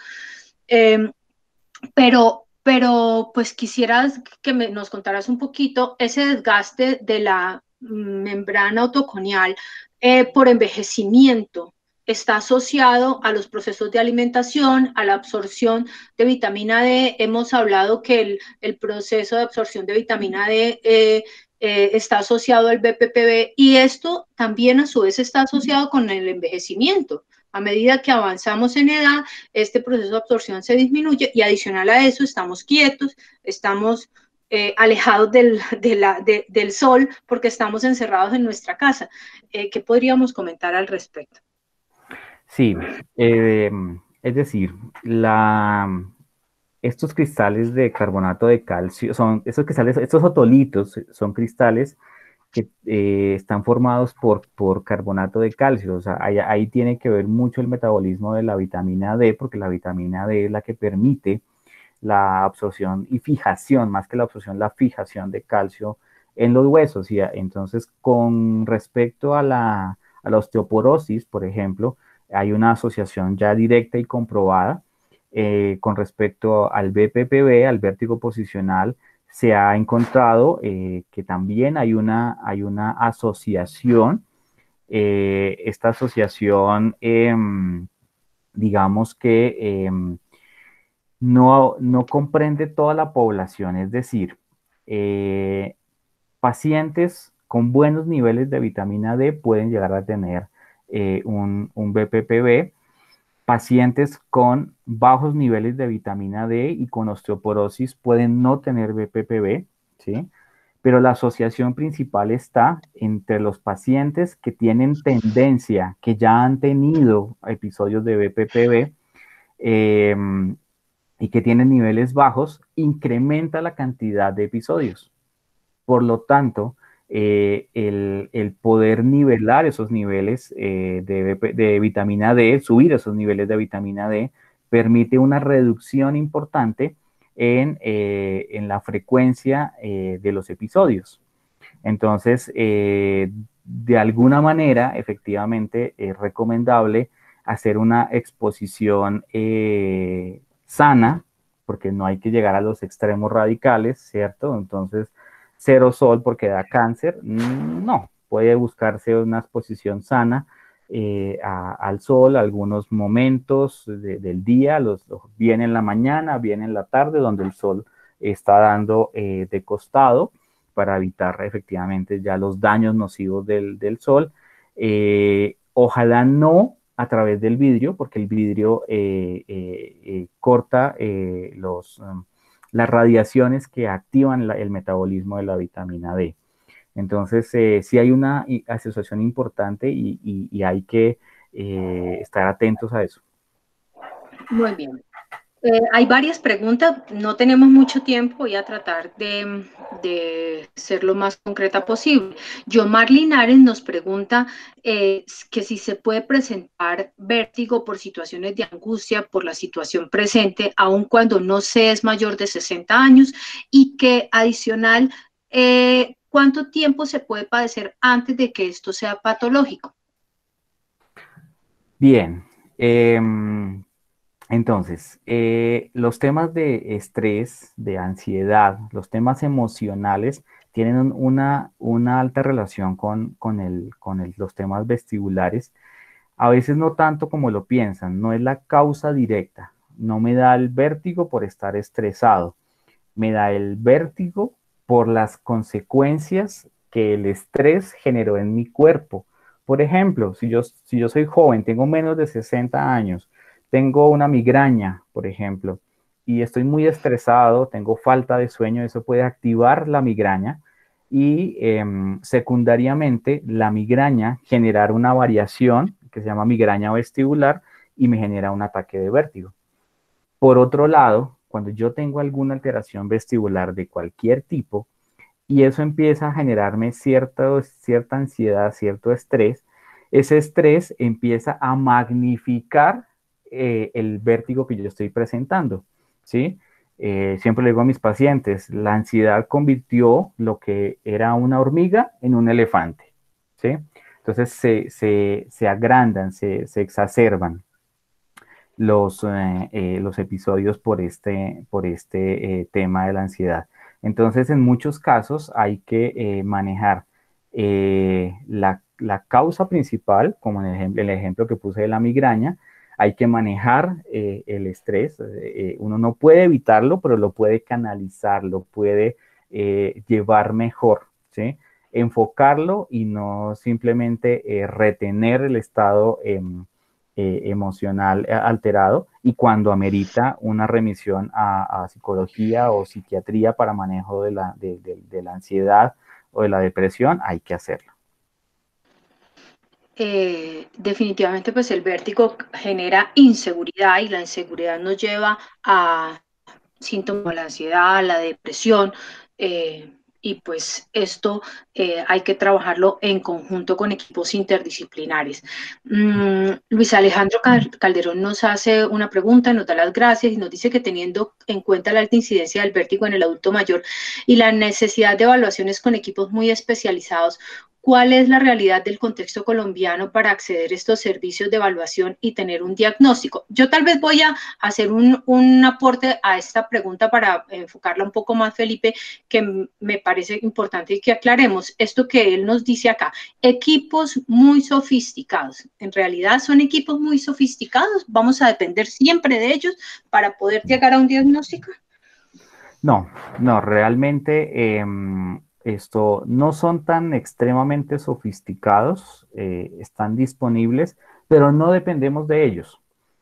Pero pues quisieras que nos contaras un poquito ese desgaste de la membrana autoconial por envejecimiento. Está asociado a los procesos de alimentación, a la absorción de vitamina D. Hemos hablado que el proceso de absorción de vitamina D está asociado al BPPV y esto también a su vez está asociado con el envejecimiento. A medida que avanzamos en edad, este proceso de absorción se disminuye y adicional a eso estamos quietos, estamos alejados del sol porque estamos encerrados en nuestra casa. ¿Qué podríamos comentar al respecto? Sí, es decir, estos cristales de carbonato de calcio, estos cristales, estos otolitos son cristales que están formados por carbonato de calcio. O sea, ahí tiene que ver mucho el metabolismo de la vitamina D, porque la vitamina D es la que permite la absorción y fijación, más que la absorción, la fijación de calcio en los huesos. Y entonces, con respecto a la osteoporosis, por ejemplo, hay una asociación ya directa y comprobada con respecto al BPPV, al vértigo posicional. Se ha encontrado que también hay una asociación. Esta asociación, digamos que no comprende toda la población, es decir, pacientes con buenos niveles de vitamina D pueden llegar a tener un BPPV. Pacientes con bajos niveles de vitamina D y con osteoporosis pueden no tener BPPV, ¿sí? Pero la asociación principal está entre los pacientes que tienen tendencia, que ya han tenido episodios de BPPV y que tienen niveles bajos, incrementa la cantidad de episodios. Por lo tanto, el poder nivelar esos niveles de vitamina D, subir esos niveles de vitamina D, permite una reducción importante en la frecuencia de los episodios. Entonces, de alguna manera, efectivamente, es recomendable hacer una exposición sana, porque no hay que llegar a los extremos radicales, ¿cierto? Entonces, cero sol porque da cáncer, no, puede buscarse una exposición sana al sol, algunos momentos del día, bien en la mañana, bien en la tarde, donde el sol está dando de costado para evitar efectivamente ya los daños nocivos del sol. Ojalá no a través del vidrio, porque el vidrio corta las radiaciones que activan el metabolismo de la vitamina D. Entonces, sí hay una asociación importante y hay que estar atentos a eso. Muy bien. Hay varias preguntas, no tenemos mucho tiempo, voy a tratar de ser lo más concreta posible. Yomar Linares nos pregunta que si se puede presentar vértigo por situaciones de angustia por la situación presente, aun cuando no se es mayor de 60 años, y que adicional, ¿cuánto tiempo se puede padecer antes de que esto sea patológico? Bien. Entonces, los temas de estrés, de ansiedad, los temas emocionales tienen una alta relación los temas vestibulares, a veces no tanto como lo piensan, no es la causa directa, no me da el vértigo por estar estresado, me da el vértigo por las consecuencias que el estrés generó en mi cuerpo. Por ejemplo, si yo soy joven, tengo menos de 60 años, tengo una migraña, por ejemplo, y estoy muy estresado, tengo falta de sueño, eso puede activar la migraña y secundariamente la migraña generar una variación que se llama migraña vestibular y me genera un ataque de vértigo. Por otro lado, cuando yo tengo alguna alteración vestibular de cualquier tipo y eso empieza a generarme cierta ansiedad, cierto estrés, ese estrés empieza a magnificar el vértigo que yo estoy presentando, ¿sí? Siempre le digo a mis pacientes, la ansiedad convirtió lo que era una hormiga en un elefante, ¿sí? Entonces se agrandan, se exacerban los episodios por este tema de la ansiedad. Entonces, en muchos casos hay que manejar la causa principal, como en el ejemplo que puse de la migraña, hay que manejar el estrés. Uno no puede evitarlo, pero lo puede canalizar, lo puede llevar mejor, ¿sí? Enfocarlo y no simplemente retener el estado emocional alterado y cuando amerita una remisión a psicología o psiquiatría para manejo de la ansiedad o de la depresión, hay que hacerlo. Definitivamente pues el vértigo genera inseguridad y la inseguridad nos lleva a síntomas como la ansiedad, la depresión, y pues esto hay que trabajarlo en conjunto con equipos interdisciplinares. Luis Alejandro Calderón nos hace una pregunta, nos da las gracias y nos dice que teniendo en cuenta la alta incidencia del vértigo en el adulto mayor y la necesidad de evaluaciones con equipos muy especializados, ¿cuál es la realidad del contexto colombiano para acceder a estos servicios de evaluación y tener un diagnóstico? Yo tal vez voy a hacer un aporte a esta pregunta para enfocarla un poco más, Felipe, que me parece importante que aclaremos esto que él nos dice acá. Equipos muy sofisticados. En realidad son equipos muy sofisticados. Vamos a depender siempre de ellos para poder llegar a un diagnóstico. No, no, realmente esto no son tan extremadamente sofisticados, están disponibles, pero no dependemos de ellos.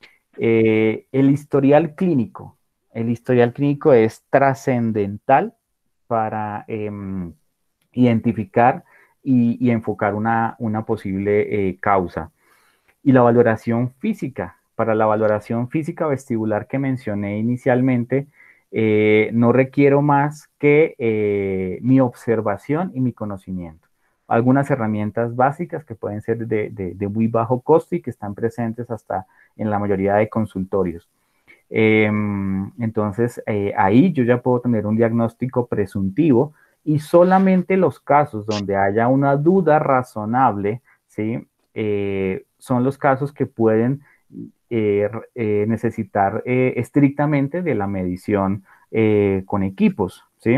El historial clínico es trascendental para identificar y enfocar una posible causa. Y la valoración física, para la valoración física vestibular que mencioné inicialmente, no requiero más que mi observación y mi conocimiento. Algunas herramientas básicas que pueden ser de muy bajo costo y que están presentes hasta en la mayoría de consultorios. Entonces, ahí yo ya puedo tener un diagnóstico presuntivo y solamente los casos donde haya una duda razonable, ¿sí? Son los casos que pueden necesitar estrictamente de la medición con equipos, ¿sí?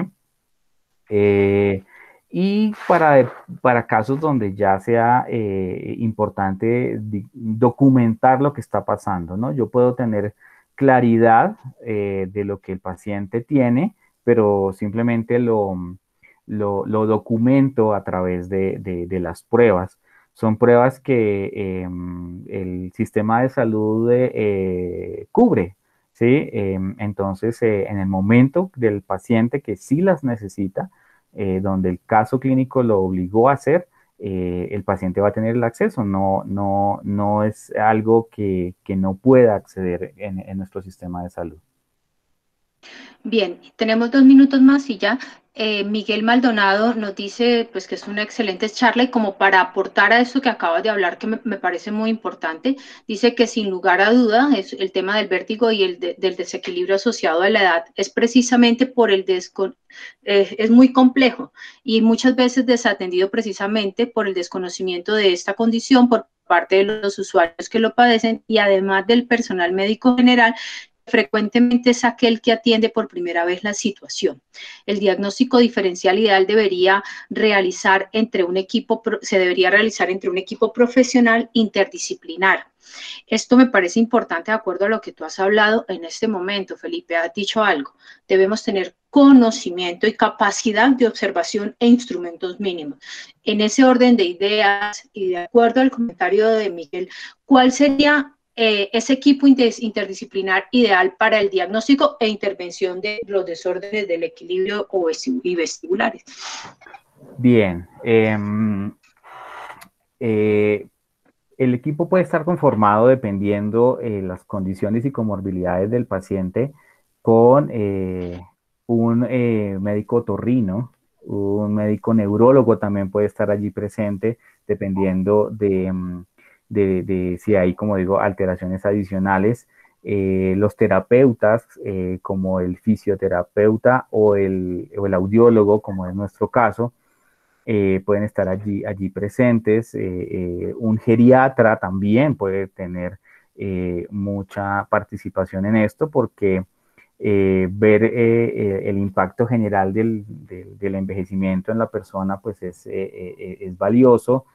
Y para casos donde ya sea importante documentar lo que está pasando, ¿no? Yo puedo tener claridad de lo que el paciente tiene, pero simplemente lo documento a través de las pruebas. Son pruebas que el sistema de salud cubre, ¿sí? Entonces, en el momento del paciente que sí las necesita, donde el caso clínico lo obligó a hacer, el paciente va a tener el acceso. No es algo que no pueda acceder en nuestro sistema de salud. Bien, tenemos 2 minutos más y ya. Miguel Maldonado nos dice pues que es una excelente charla y como para aportar a eso que acabas de hablar, que me parece muy importante, dice que sin lugar a duda es el tema del vértigo y del desequilibrio asociado a la edad es precisamente por es muy complejo y muchas veces desatendido precisamente por el desconocimiento de esta condición por parte de los usuarios que lo padecen y además del personal médico general frecuentemente es aquel que atiende por primera vez la situación. El diagnóstico diferencial ideal se debería realizar entre un equipo profesional interdisciplinar. Esto me parece importante de acuerdo a lo que tú has hablado en este momento, Felipe, has dicho algo. Debemos tener conocimiento y capacidad de observación e instrumentos mínimos. En ese orden de ideas y de acuerdo al comentario de Miguel, ¿cuál sería ese equipo interdisciplinar ideal para el diagnóstico e intervención de los desórdenes del equilibrio y vestibulares? Bien. El equipo puede estar conformado dependiendo las condiciones y comorbilidades del paciente con un médico otorrino, un médico neurólogo también puede estar allí presente dependiendo de si hay, como digo, alteraciones adicionales. Los terapeutas, como el fisioterapeuta o el audiólogo, como es nuestro caso, pueden estar allí presentes. Un geriatra también puede tener mucha participación en esto porque ver el impacto general del envejecimiento en la persona pues es valioso.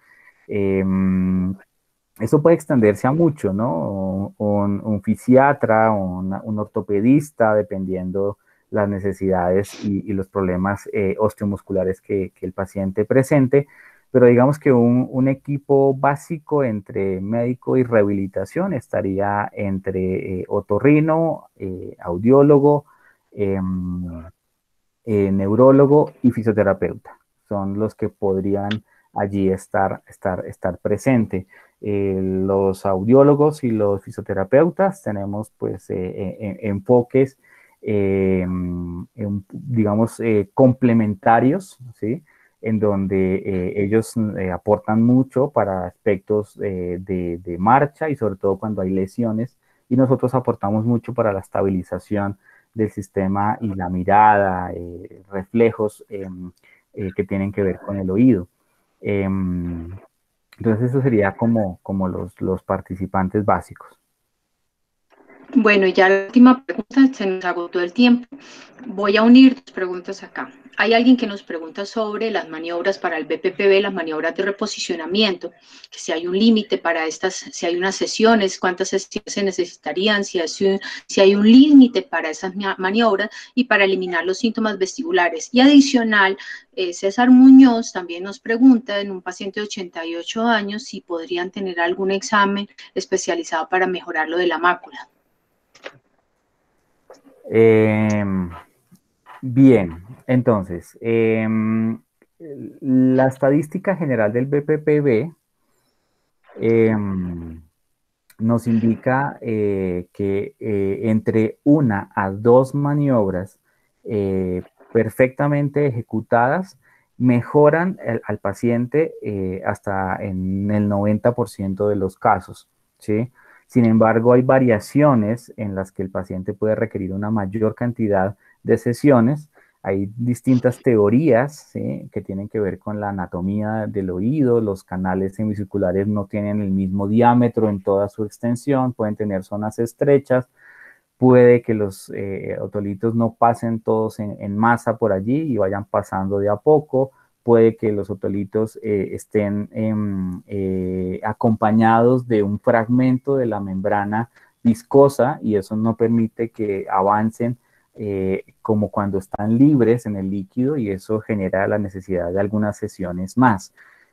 Eso puede extenderse a mucho, ¿no? Un fisiatra, un ortopedista, dependiendo las necesidades y los problemas osteomusculares que el paciente presente, pero digamos que un equipo básico entre médico y rehabilitación estaría entre otorrino, audiólogo, neurólogo y fisioterapeuta. Son los que podrían allí estar presente. Los audiólogos y los fisioterapeutas tenemos pues enfoques digamos complementarios, ¿sí? En donde ellos aportan mucho para aspectos de marcha y sobre todo cuando hay lesiones, y nosotros aportamos mucho para la estabilización del sistema y la mirada, reflejos que tienen que ver con el oído. Entonces eso sería como los participantes básicos. Bueno, y ya la última pregunta, se nos agotó el tiempo. Voy a unir dos preguntas acá. Hay alguien que nos pregunta sobre las maniobras para el BPPV, las maniobras de reposicionamiento, que si hay un límite para estas, si hay unas sesiones, cuántas sesiones se necesitarían, si hay un límite para esas maniobras y para eliminar los síntomas vestibulares. Y adicional, César Muñoz también nos pregunta en un paciente de 88 años si podrían tener algún examen especializado para mejorar lo de la mácula. Bien, entonces, la estadística general del BPPV nos indica que entre 1 a 2 maniobras perfectamente ejecutadas mejoran al paciente hasta en el 90% de los casos, ¿sí? Sin embargo, hay variaciones en las que el paciente puede requerir una mayor cantidad de sesiones. Hay distintas teorías, ¿sí?, que tienen que ver con la anatomía del oído. Los canales semicirculares no tienen el mismo diámetro en toda su extensión, pueden tener zonas estrechas. Puede que los otolitos no pasen todos en masa por allí y vayan pasando de a poco. Puede que los otolitos estén acompañados de un fragmento de la membrana viscosa y eso no permite que avancen como cuando están libres en el líquido, y eso genera la necesidad de algunas sesiones más.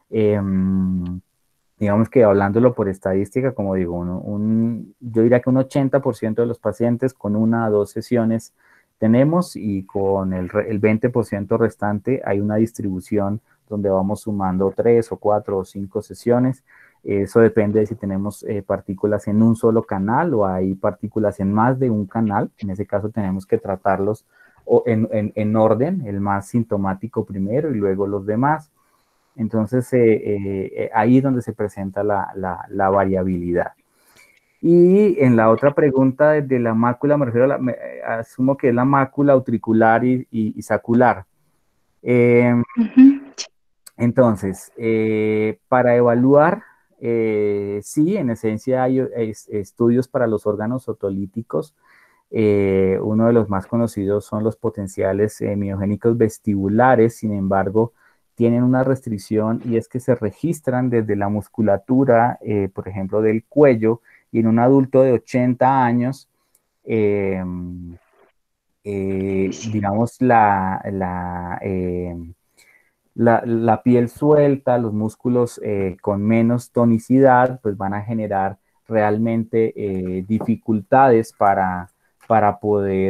Digamos que hablándolo por estadística, como digo, yo diría que un 80% de los pacientes con 1 a 2 sesiones tenemos, y con el 20% restante hay una distribución donde vamos sumando 3 o 4 o 5 sesiones. Eso depende de si tenemos partículas en un solo canal o hay partículas en más de un canal. En ese caso tenemos que tratarlos en orden, el más sintomático primero y luego los demás. Entonces, ahí es donde se presenta la variabilidad. Y en la otra pregunta de la mácula, me refiero asumo que es la mácula auricular y sacular. Entonces, para evaluar, sí, en esencia hay estudios para los órganos otolíticos. Uno de los más conocidos son los potenciales miogénicos vestibulares. Sin embargo, tienen una restricción y es que se registran desde la musculatura, por ejemplo, del cuello, y en un adulto de 80 años, eh, digamos, la piel suelta, los músculos con menos tonicidad, pues van a generar realmente dificultades para poder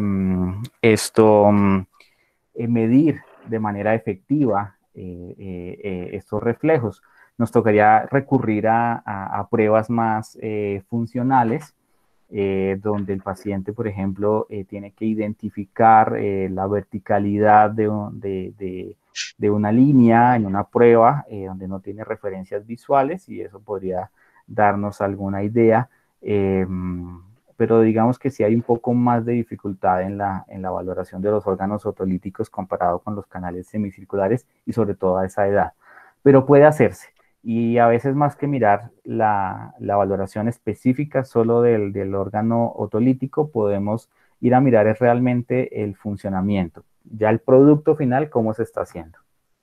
medir de manera efectiva estos reflejos. Nos tocaría recurrir a pruebas más funcionales, donde el paciente, por ejemplo, tiene que identificar la verticalidad de una línea en una prueba donde no tiene referencias visuales, y eso podría darnos alguna idea. Pero digamos que sí hay un poco más de dificultad en la valoración de los órganos otolíticos comparado con los canales semicirculares, y sobre todo a esa edad. Pero puede hacerse. Y a veces, más que mirar la valoración específica solo del órgano otolítico, podemos ir a mirar es realmente el funcionamiento. Ya el producto final, cómo se está haciendo.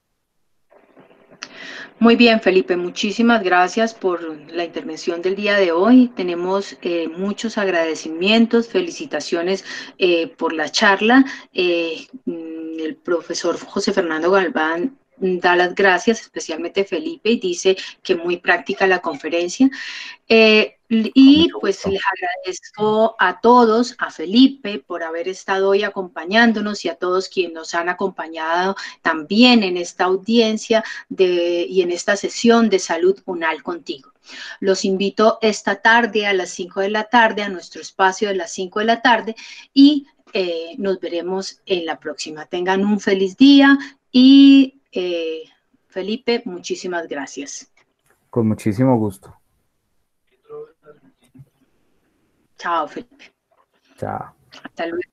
Muy bien, Felipe, muchísimas gracias por la intervención del día de hoy. Tenemos muchos agradecimientos, felicitaciones por la charla. El profesor José Fernando Galván da las gracias, especialmente Felipe, y dice que muy práctica la conferencia. Con Y mucho pues gusto. les agradezco a todos, a Felipe por haber estado hoy acompañándonos, y a todos quienes nos han acompañado también en esta audiencia y en esta sesión de Salud Unal Contigo. Los invito esta tarde a las 5 de la tarde a nuestro espacio de las 5 de la tarde, y nos veremos en la próxima. Tengan un feliz día y Felipe, muchísimas gracias. Con muchísimo gusto. Chao, Felipe. Chao. Hasta luego.